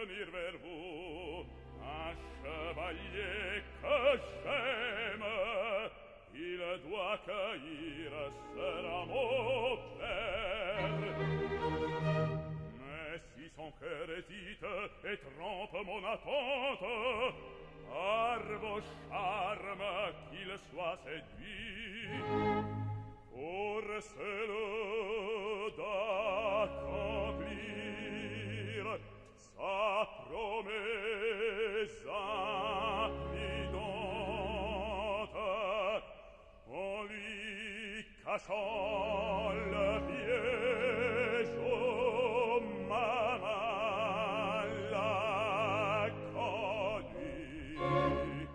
venir vers vous un chevalier que j'aime. Il doit cueillir sera mon père. Mais si son cœur hésite et trompe mon attente, par vos charmes qu'il soit séduit, forcez-le d'accomplir sa promesse imminente, en lui cachant le piège où ma main l'a conduit.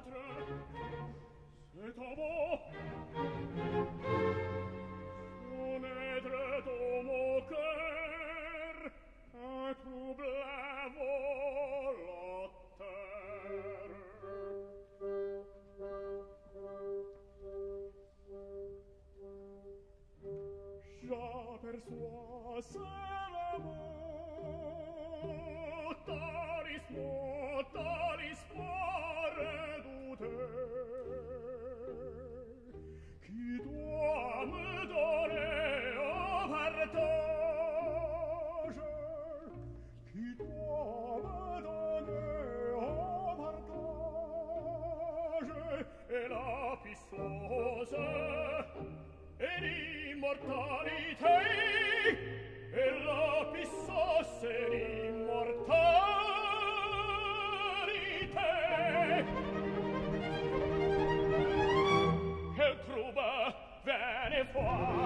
C'est un mot. Pénètre dans mon cœur un trouble volontaire. J'aperçois seulement talisman redouté qui doit me donner au partage, qui doit me donner au partage, et la puissance et l'immortalité, et la puissance et l'immortalité. Quel trouble vene fois.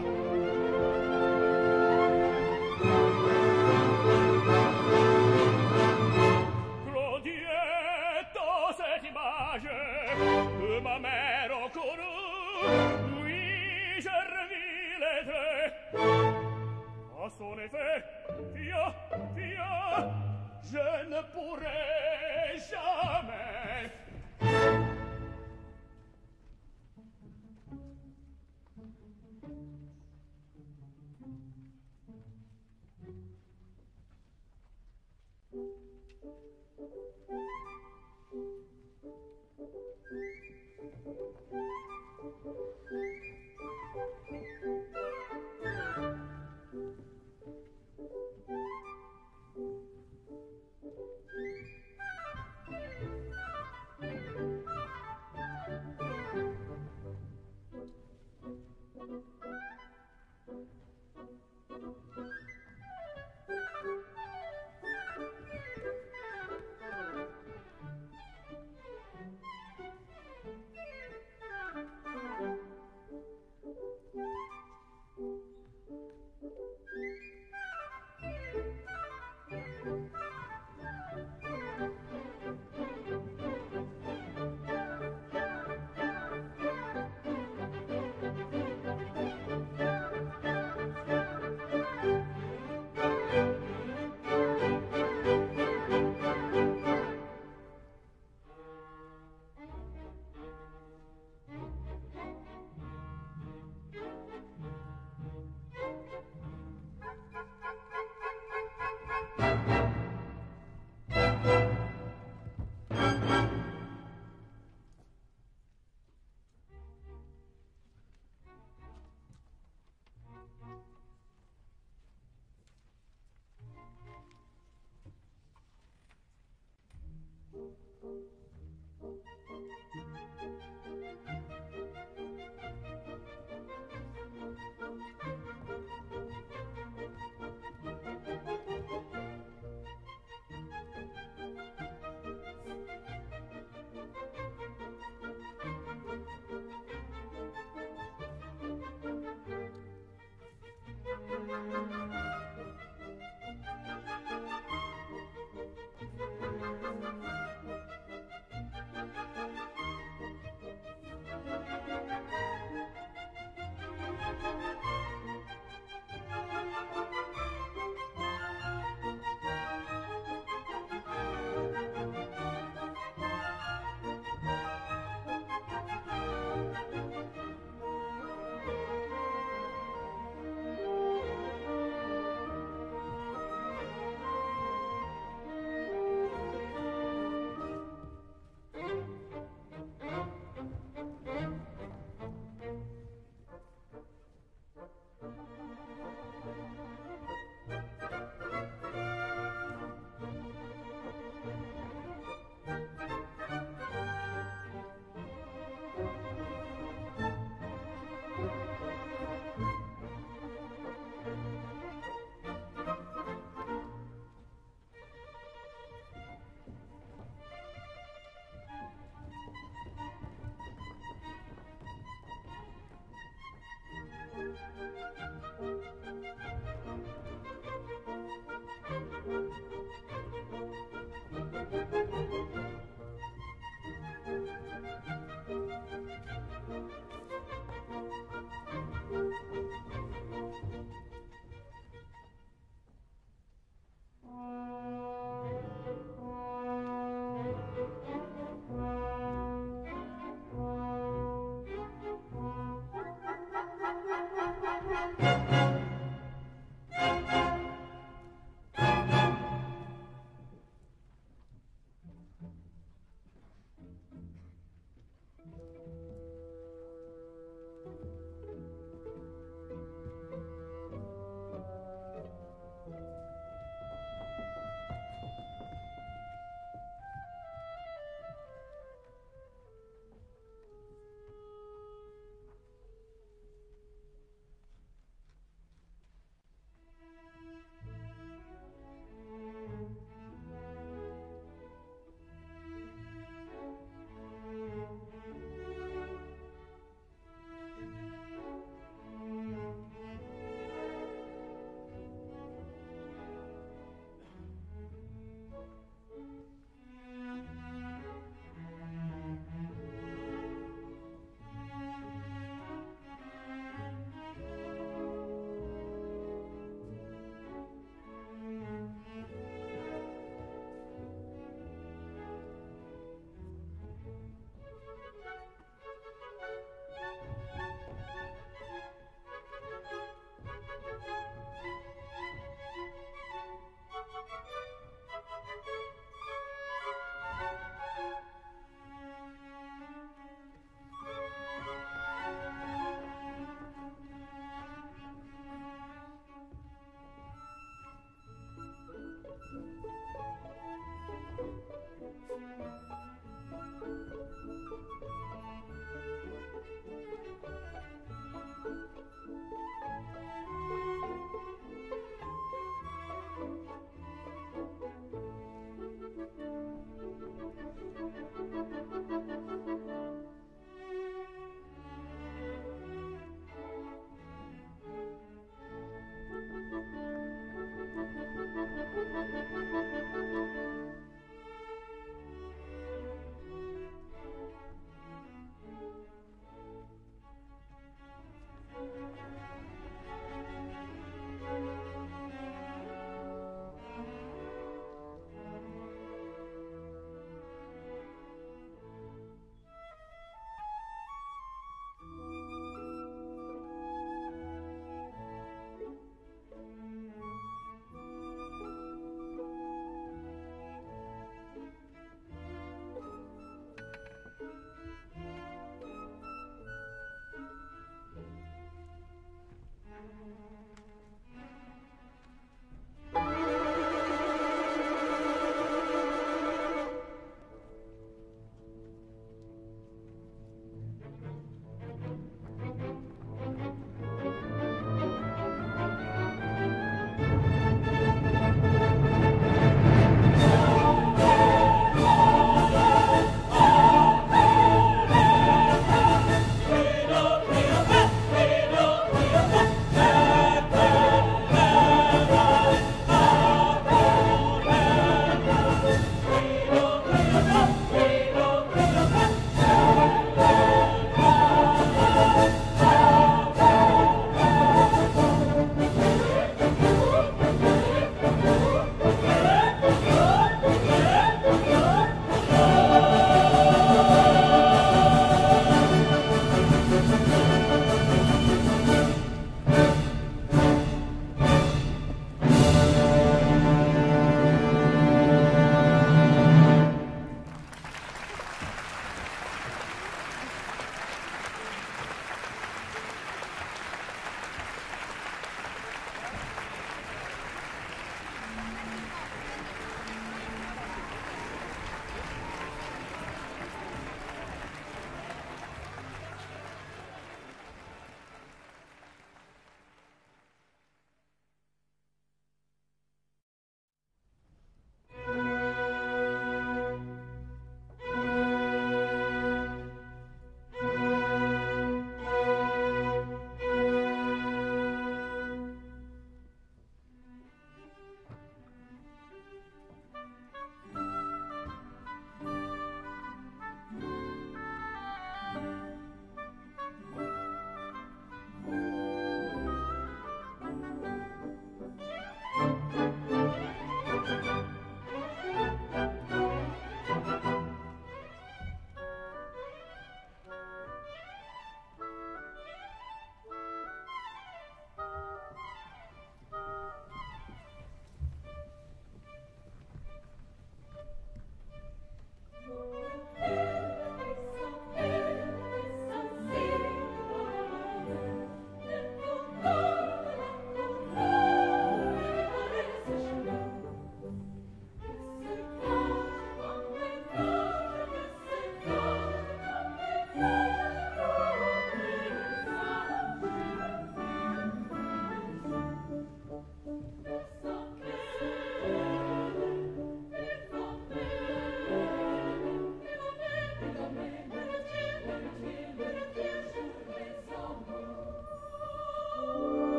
Glorieux dans cette image que ma mère a connue, oui, je revis les traits. À son effet, viens, je ne pourrai jamais.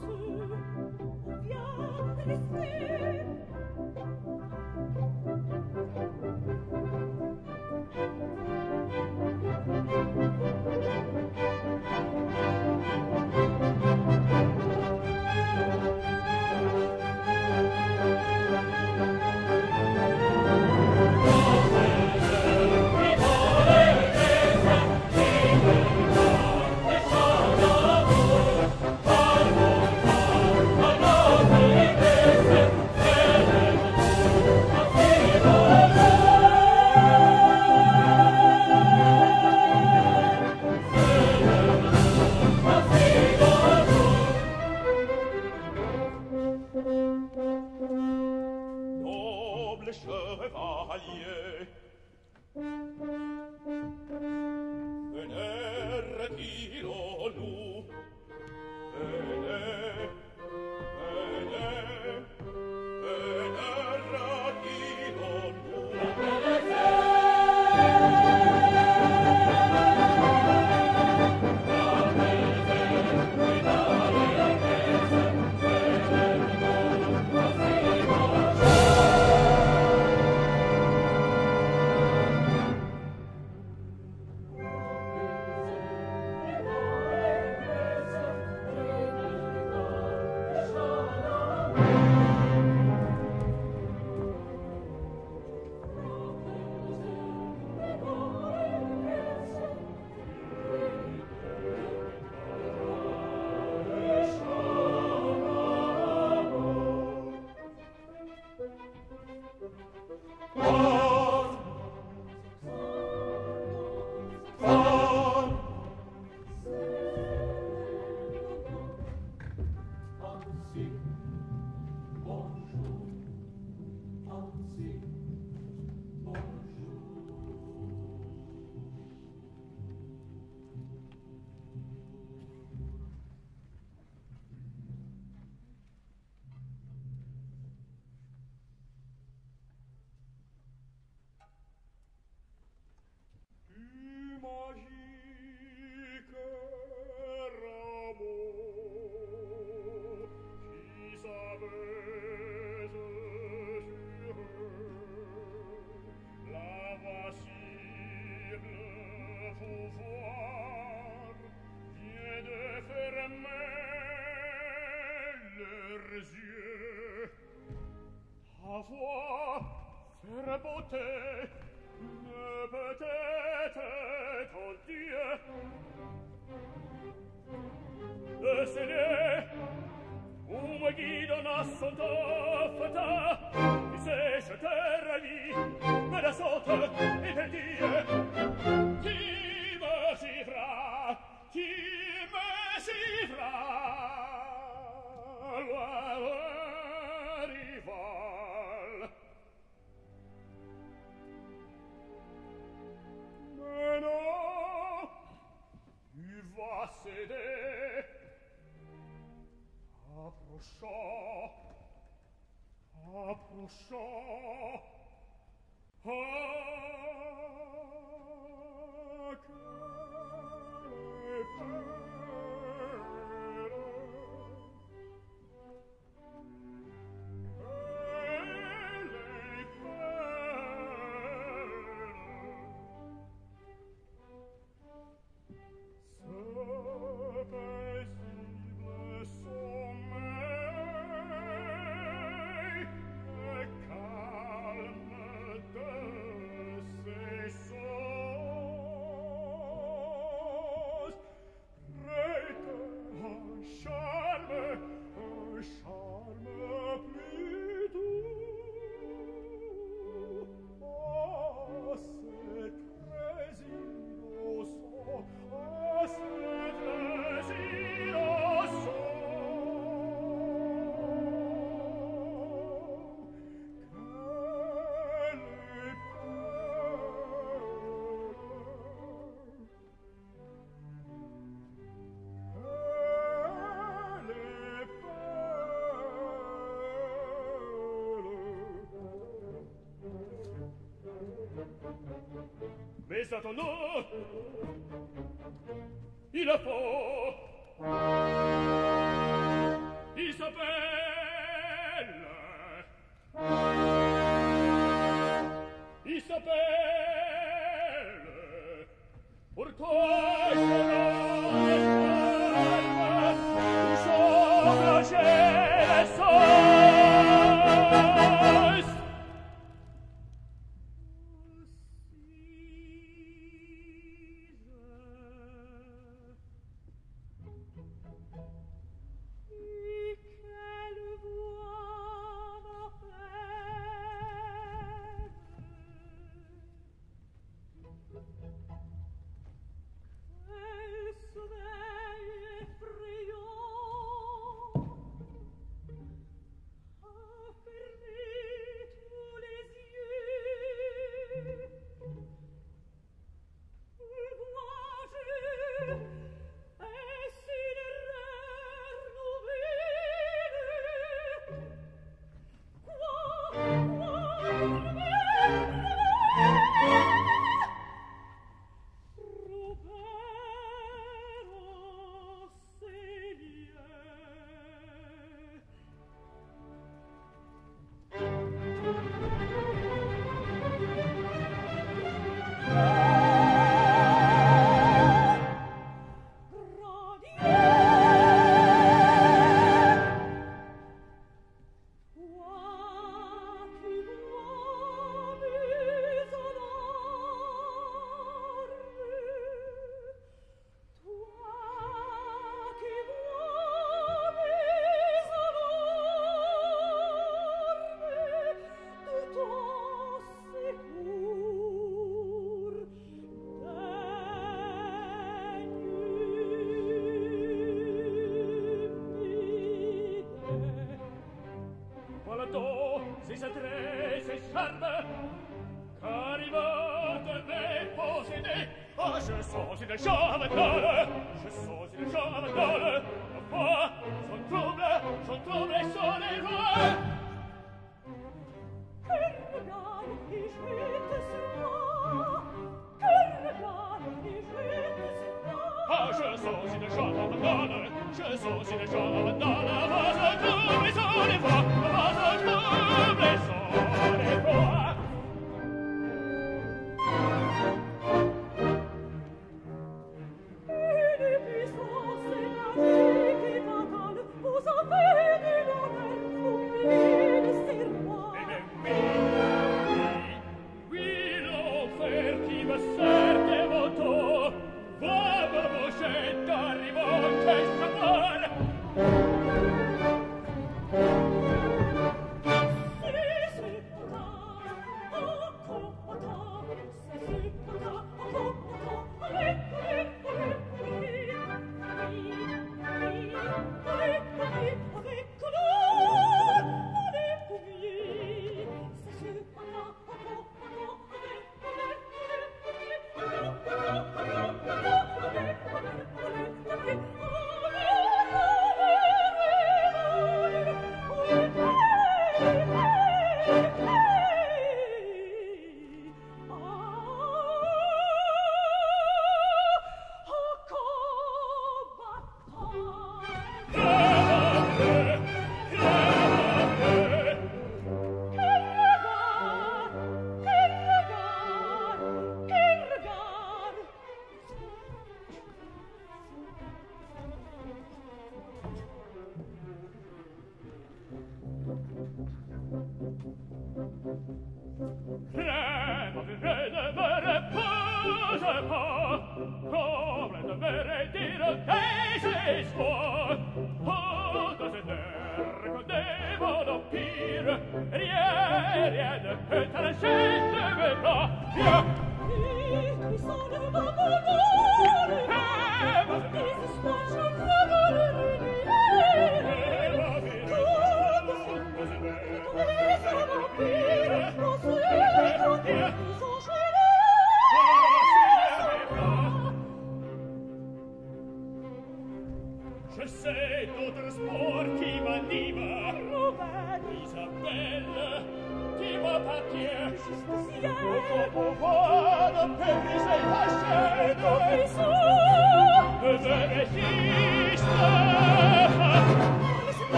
Mais attendons, il faut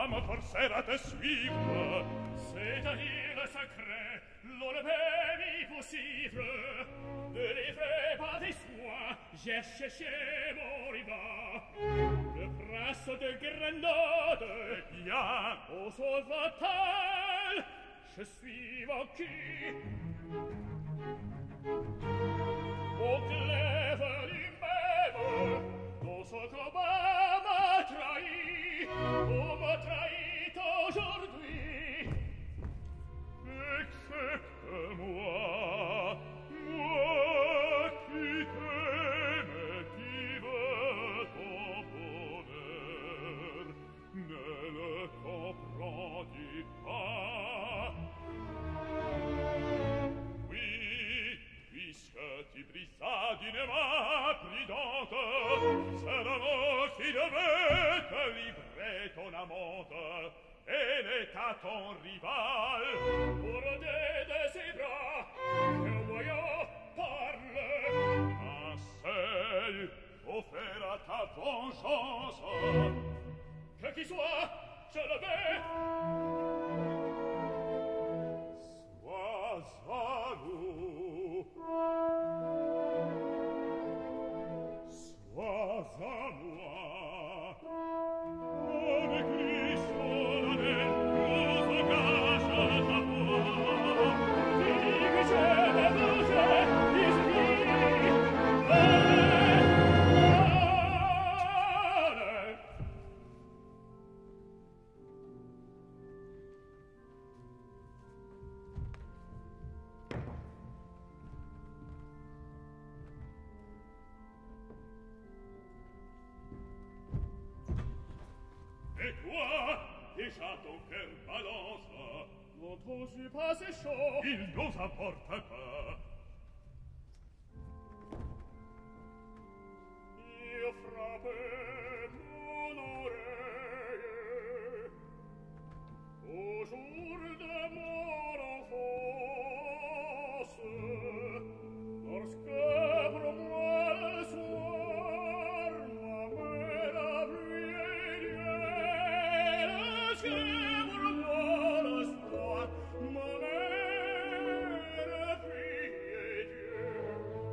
me forcer à te suivre. C'est-à-dire le secret, l'on ne peut m'y poursuivre. Ne les fais pas des soins, j'ai cherché mon rival. Le prince de Grenade, Eh bien, au sort fatal, je suis vaincu. Au glaive lui-même, dans ce combat m'a trahi, on m'a trahi aujourd'hui. excepte moi, moi qui t'aime et qui veux ton bonheur, ne le comprends-tu pas? Oui, puisque tu brisas d'une main prudente ce l'amour qui devait te livrer ton amante, elle est à ton rival. Bordé de ses bras, que voyons, parle. Un seul offert à ta vengeance. Que qui soit, je le vais. Sois à nous. Sois à moi. Avec lui solennel, nous engage ta voix. Dis que je vais bouger, dis-lui. Allez. Et toi, déjà ton cœur balance. L'autre suis pas assez chaud. Il nous importe pas. Io frappe mon oreille au jour de mon enfance, lorsque pour moi le soir ma mère a prié Dieu, lorsque pour moi le soir ma mère a prié Dieu.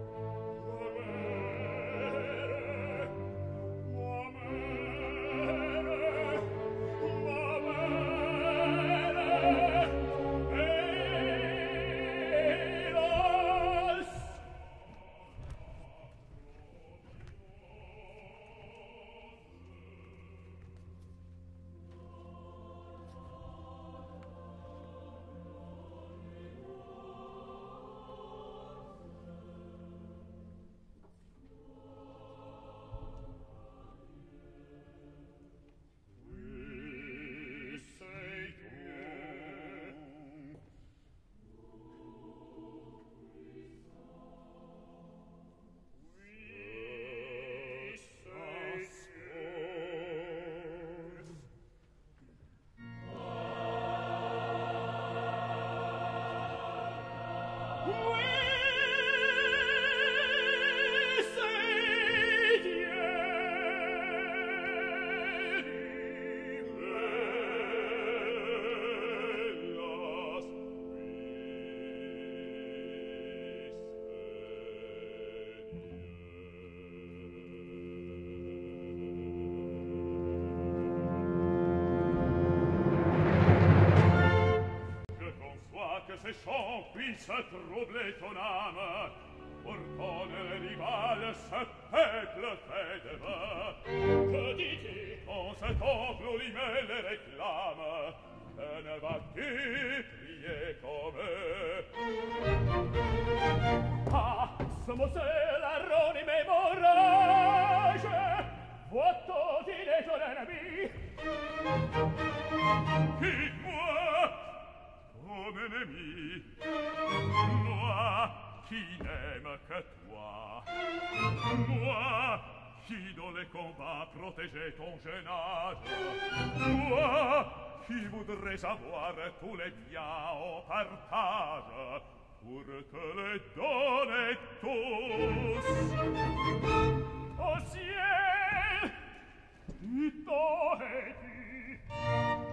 Ces chants puissent troubler ton âme. Pourtant le rival, ce peuple fait de vœux. Que dis-tu? En ce temple où l'hymen les réclame, ne vas-tu prier comme eux? Ah, ce mot seul a ranimé mon rage. Vois-tu est ton ennemi? Quitte-moi, ton ennemi, moi qui n'aime que toi, moi qui dans les combats protégeais ton jeune âge, moi qui voudrais avoir tous les biens en partage pour te les donner tous. Au ciel, qui t'aurais dit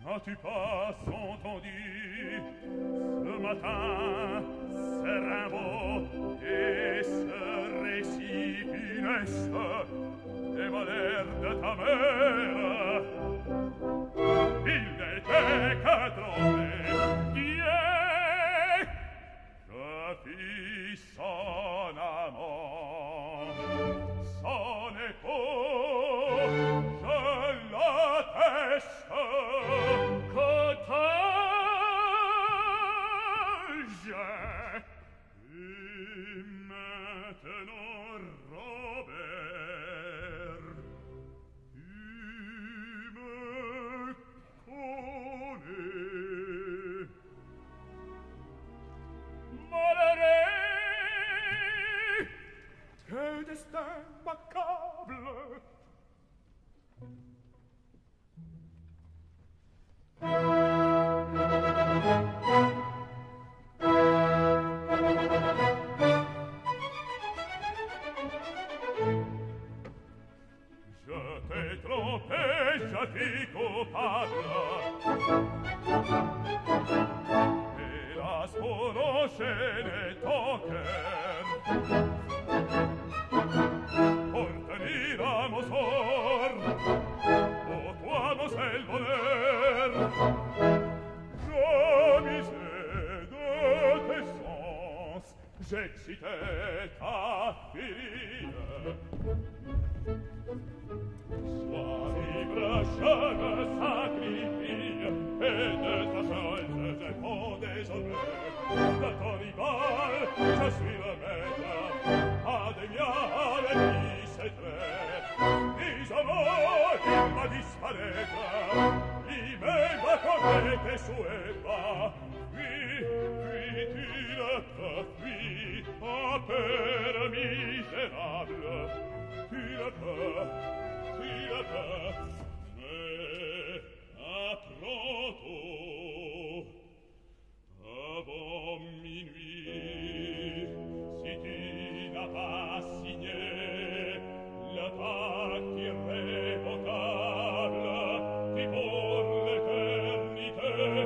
As-tu pas entendu ce matin serein beau et ce récit funeste des malheurs de ta mère? Il n'était que trompé, Dieu, je fis son amant, son époux, je l'atteste. Et maintenant, Robert, tu me connais. Malheureux, quel destin macabre! Je t'ai trompé, je fis coupable. Hélas, pour enchaîner ton cœur, pour tenir à mon sort, pour toi, mon seul bonheur, je misais de tes sens, j'excitais ta fille. Sois libre, je me sacrifie, et de ta chose je prends désormais. De ton rival, je suis le maître, à des miens, les filles c'est vrai. Mis à mort, il va disparaître, il m'aime comme tes souhaits pas. Puis, tu ne peux fuir, en peur misérable. Tu le peux, mais apprends-toi, avant minuit, si tu n'as pas signé le pacte irrévocable, qui pour l'éternité,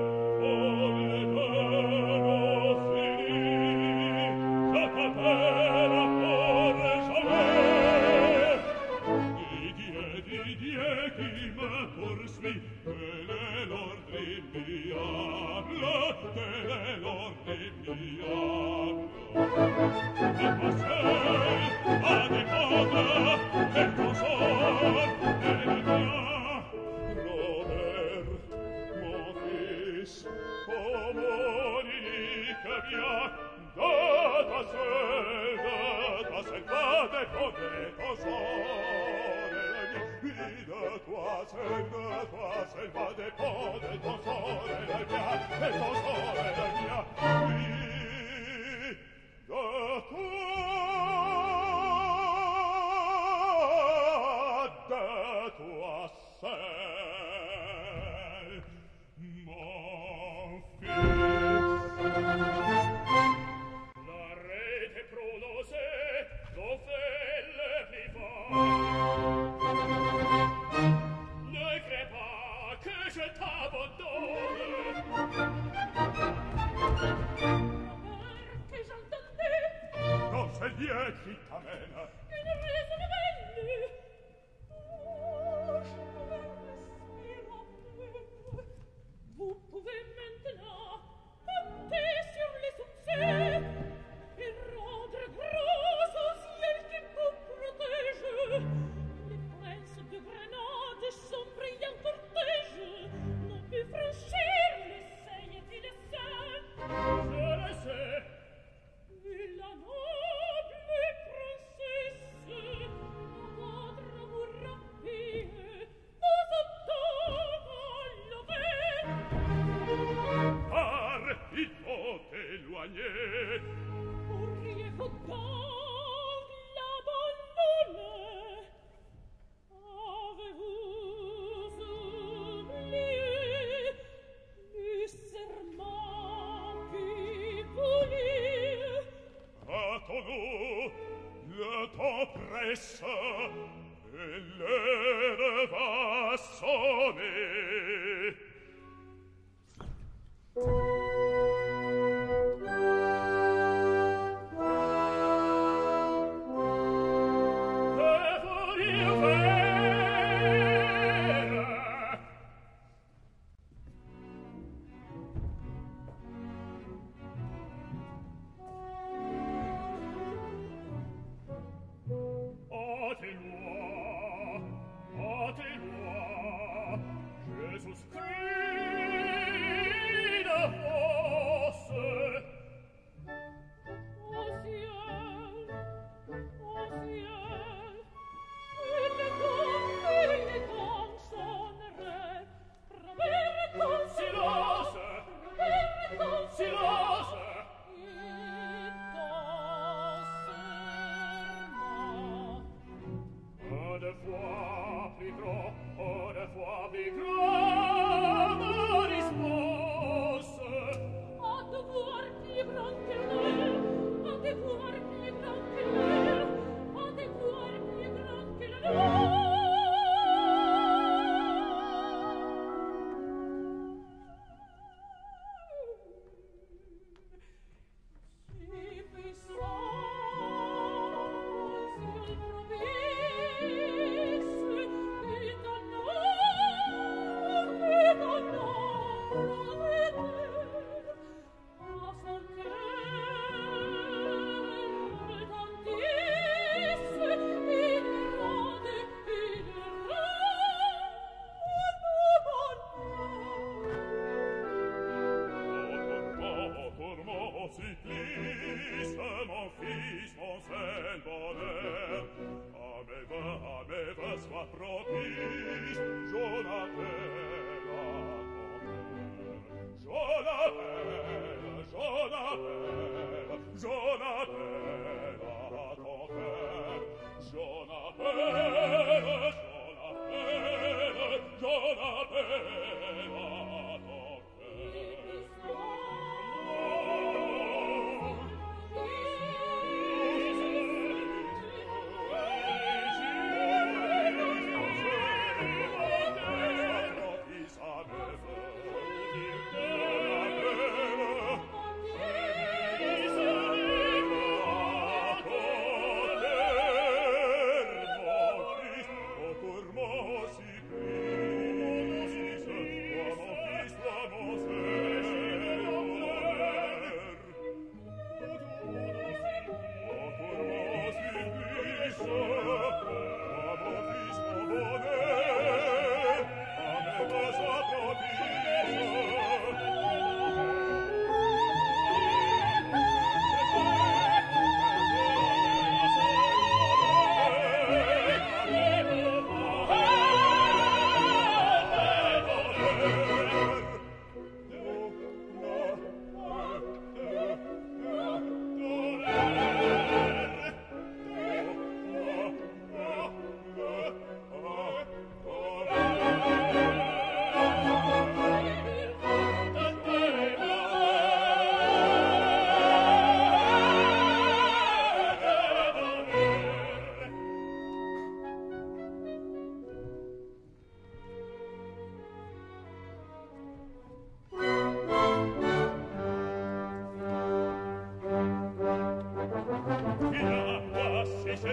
je t'appelle pour jamais. Didier qui me poursuit, quel est l'ordre immuable, quel est l'ordre immuable. À toi seul, à dépendre, et ton sort, et le mien. Robert, mon fils, oh mon unique bien, de ta seule va dépendre ton sort. De toi seul va dépendre ton sort et le mien, et ton sort et le mien. Oui, de toi seul, mon fils. La rete pronosée, l'on fait le plus fort. Ne crée pas que je t'abandonne. Que j'entendais Non, c'est Dieu qui t'amène. une raison belle. Oh, je respire à peine. Vous pouvez maintenant compter sur les succès et rendre grâce au ciel qui vous protège. Les princes de Grenade, son brillant cortège, n'ont pu franchir les seuils et les seins. Je le sais. Et la noble princesse, à votre amour rapide, vous attend à lever. Car il faut t'éloigner. Pourriez-vous donc l'abandonner? Avez-vous oublié le serment qui vous lie? Hâtons-nous, le temps presse, et l'heure va sonner.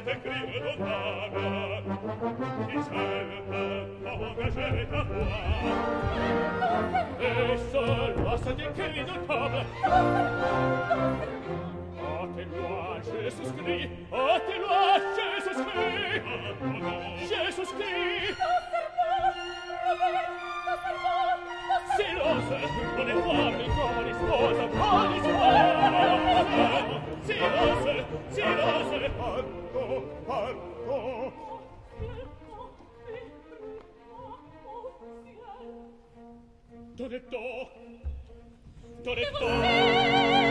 tes crimes notables, qui certes engagé ta voix. Et seulement c'est des cris notables. À tes lois, j'ai souscrit, à tes lois, j'ai souscrit. J'ai souscrit. Silence, non è fuori come risposa, come risposa. Silence, silence, parto, parto. T'ho detto, t'ho detto.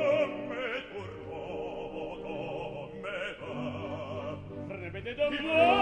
D'amour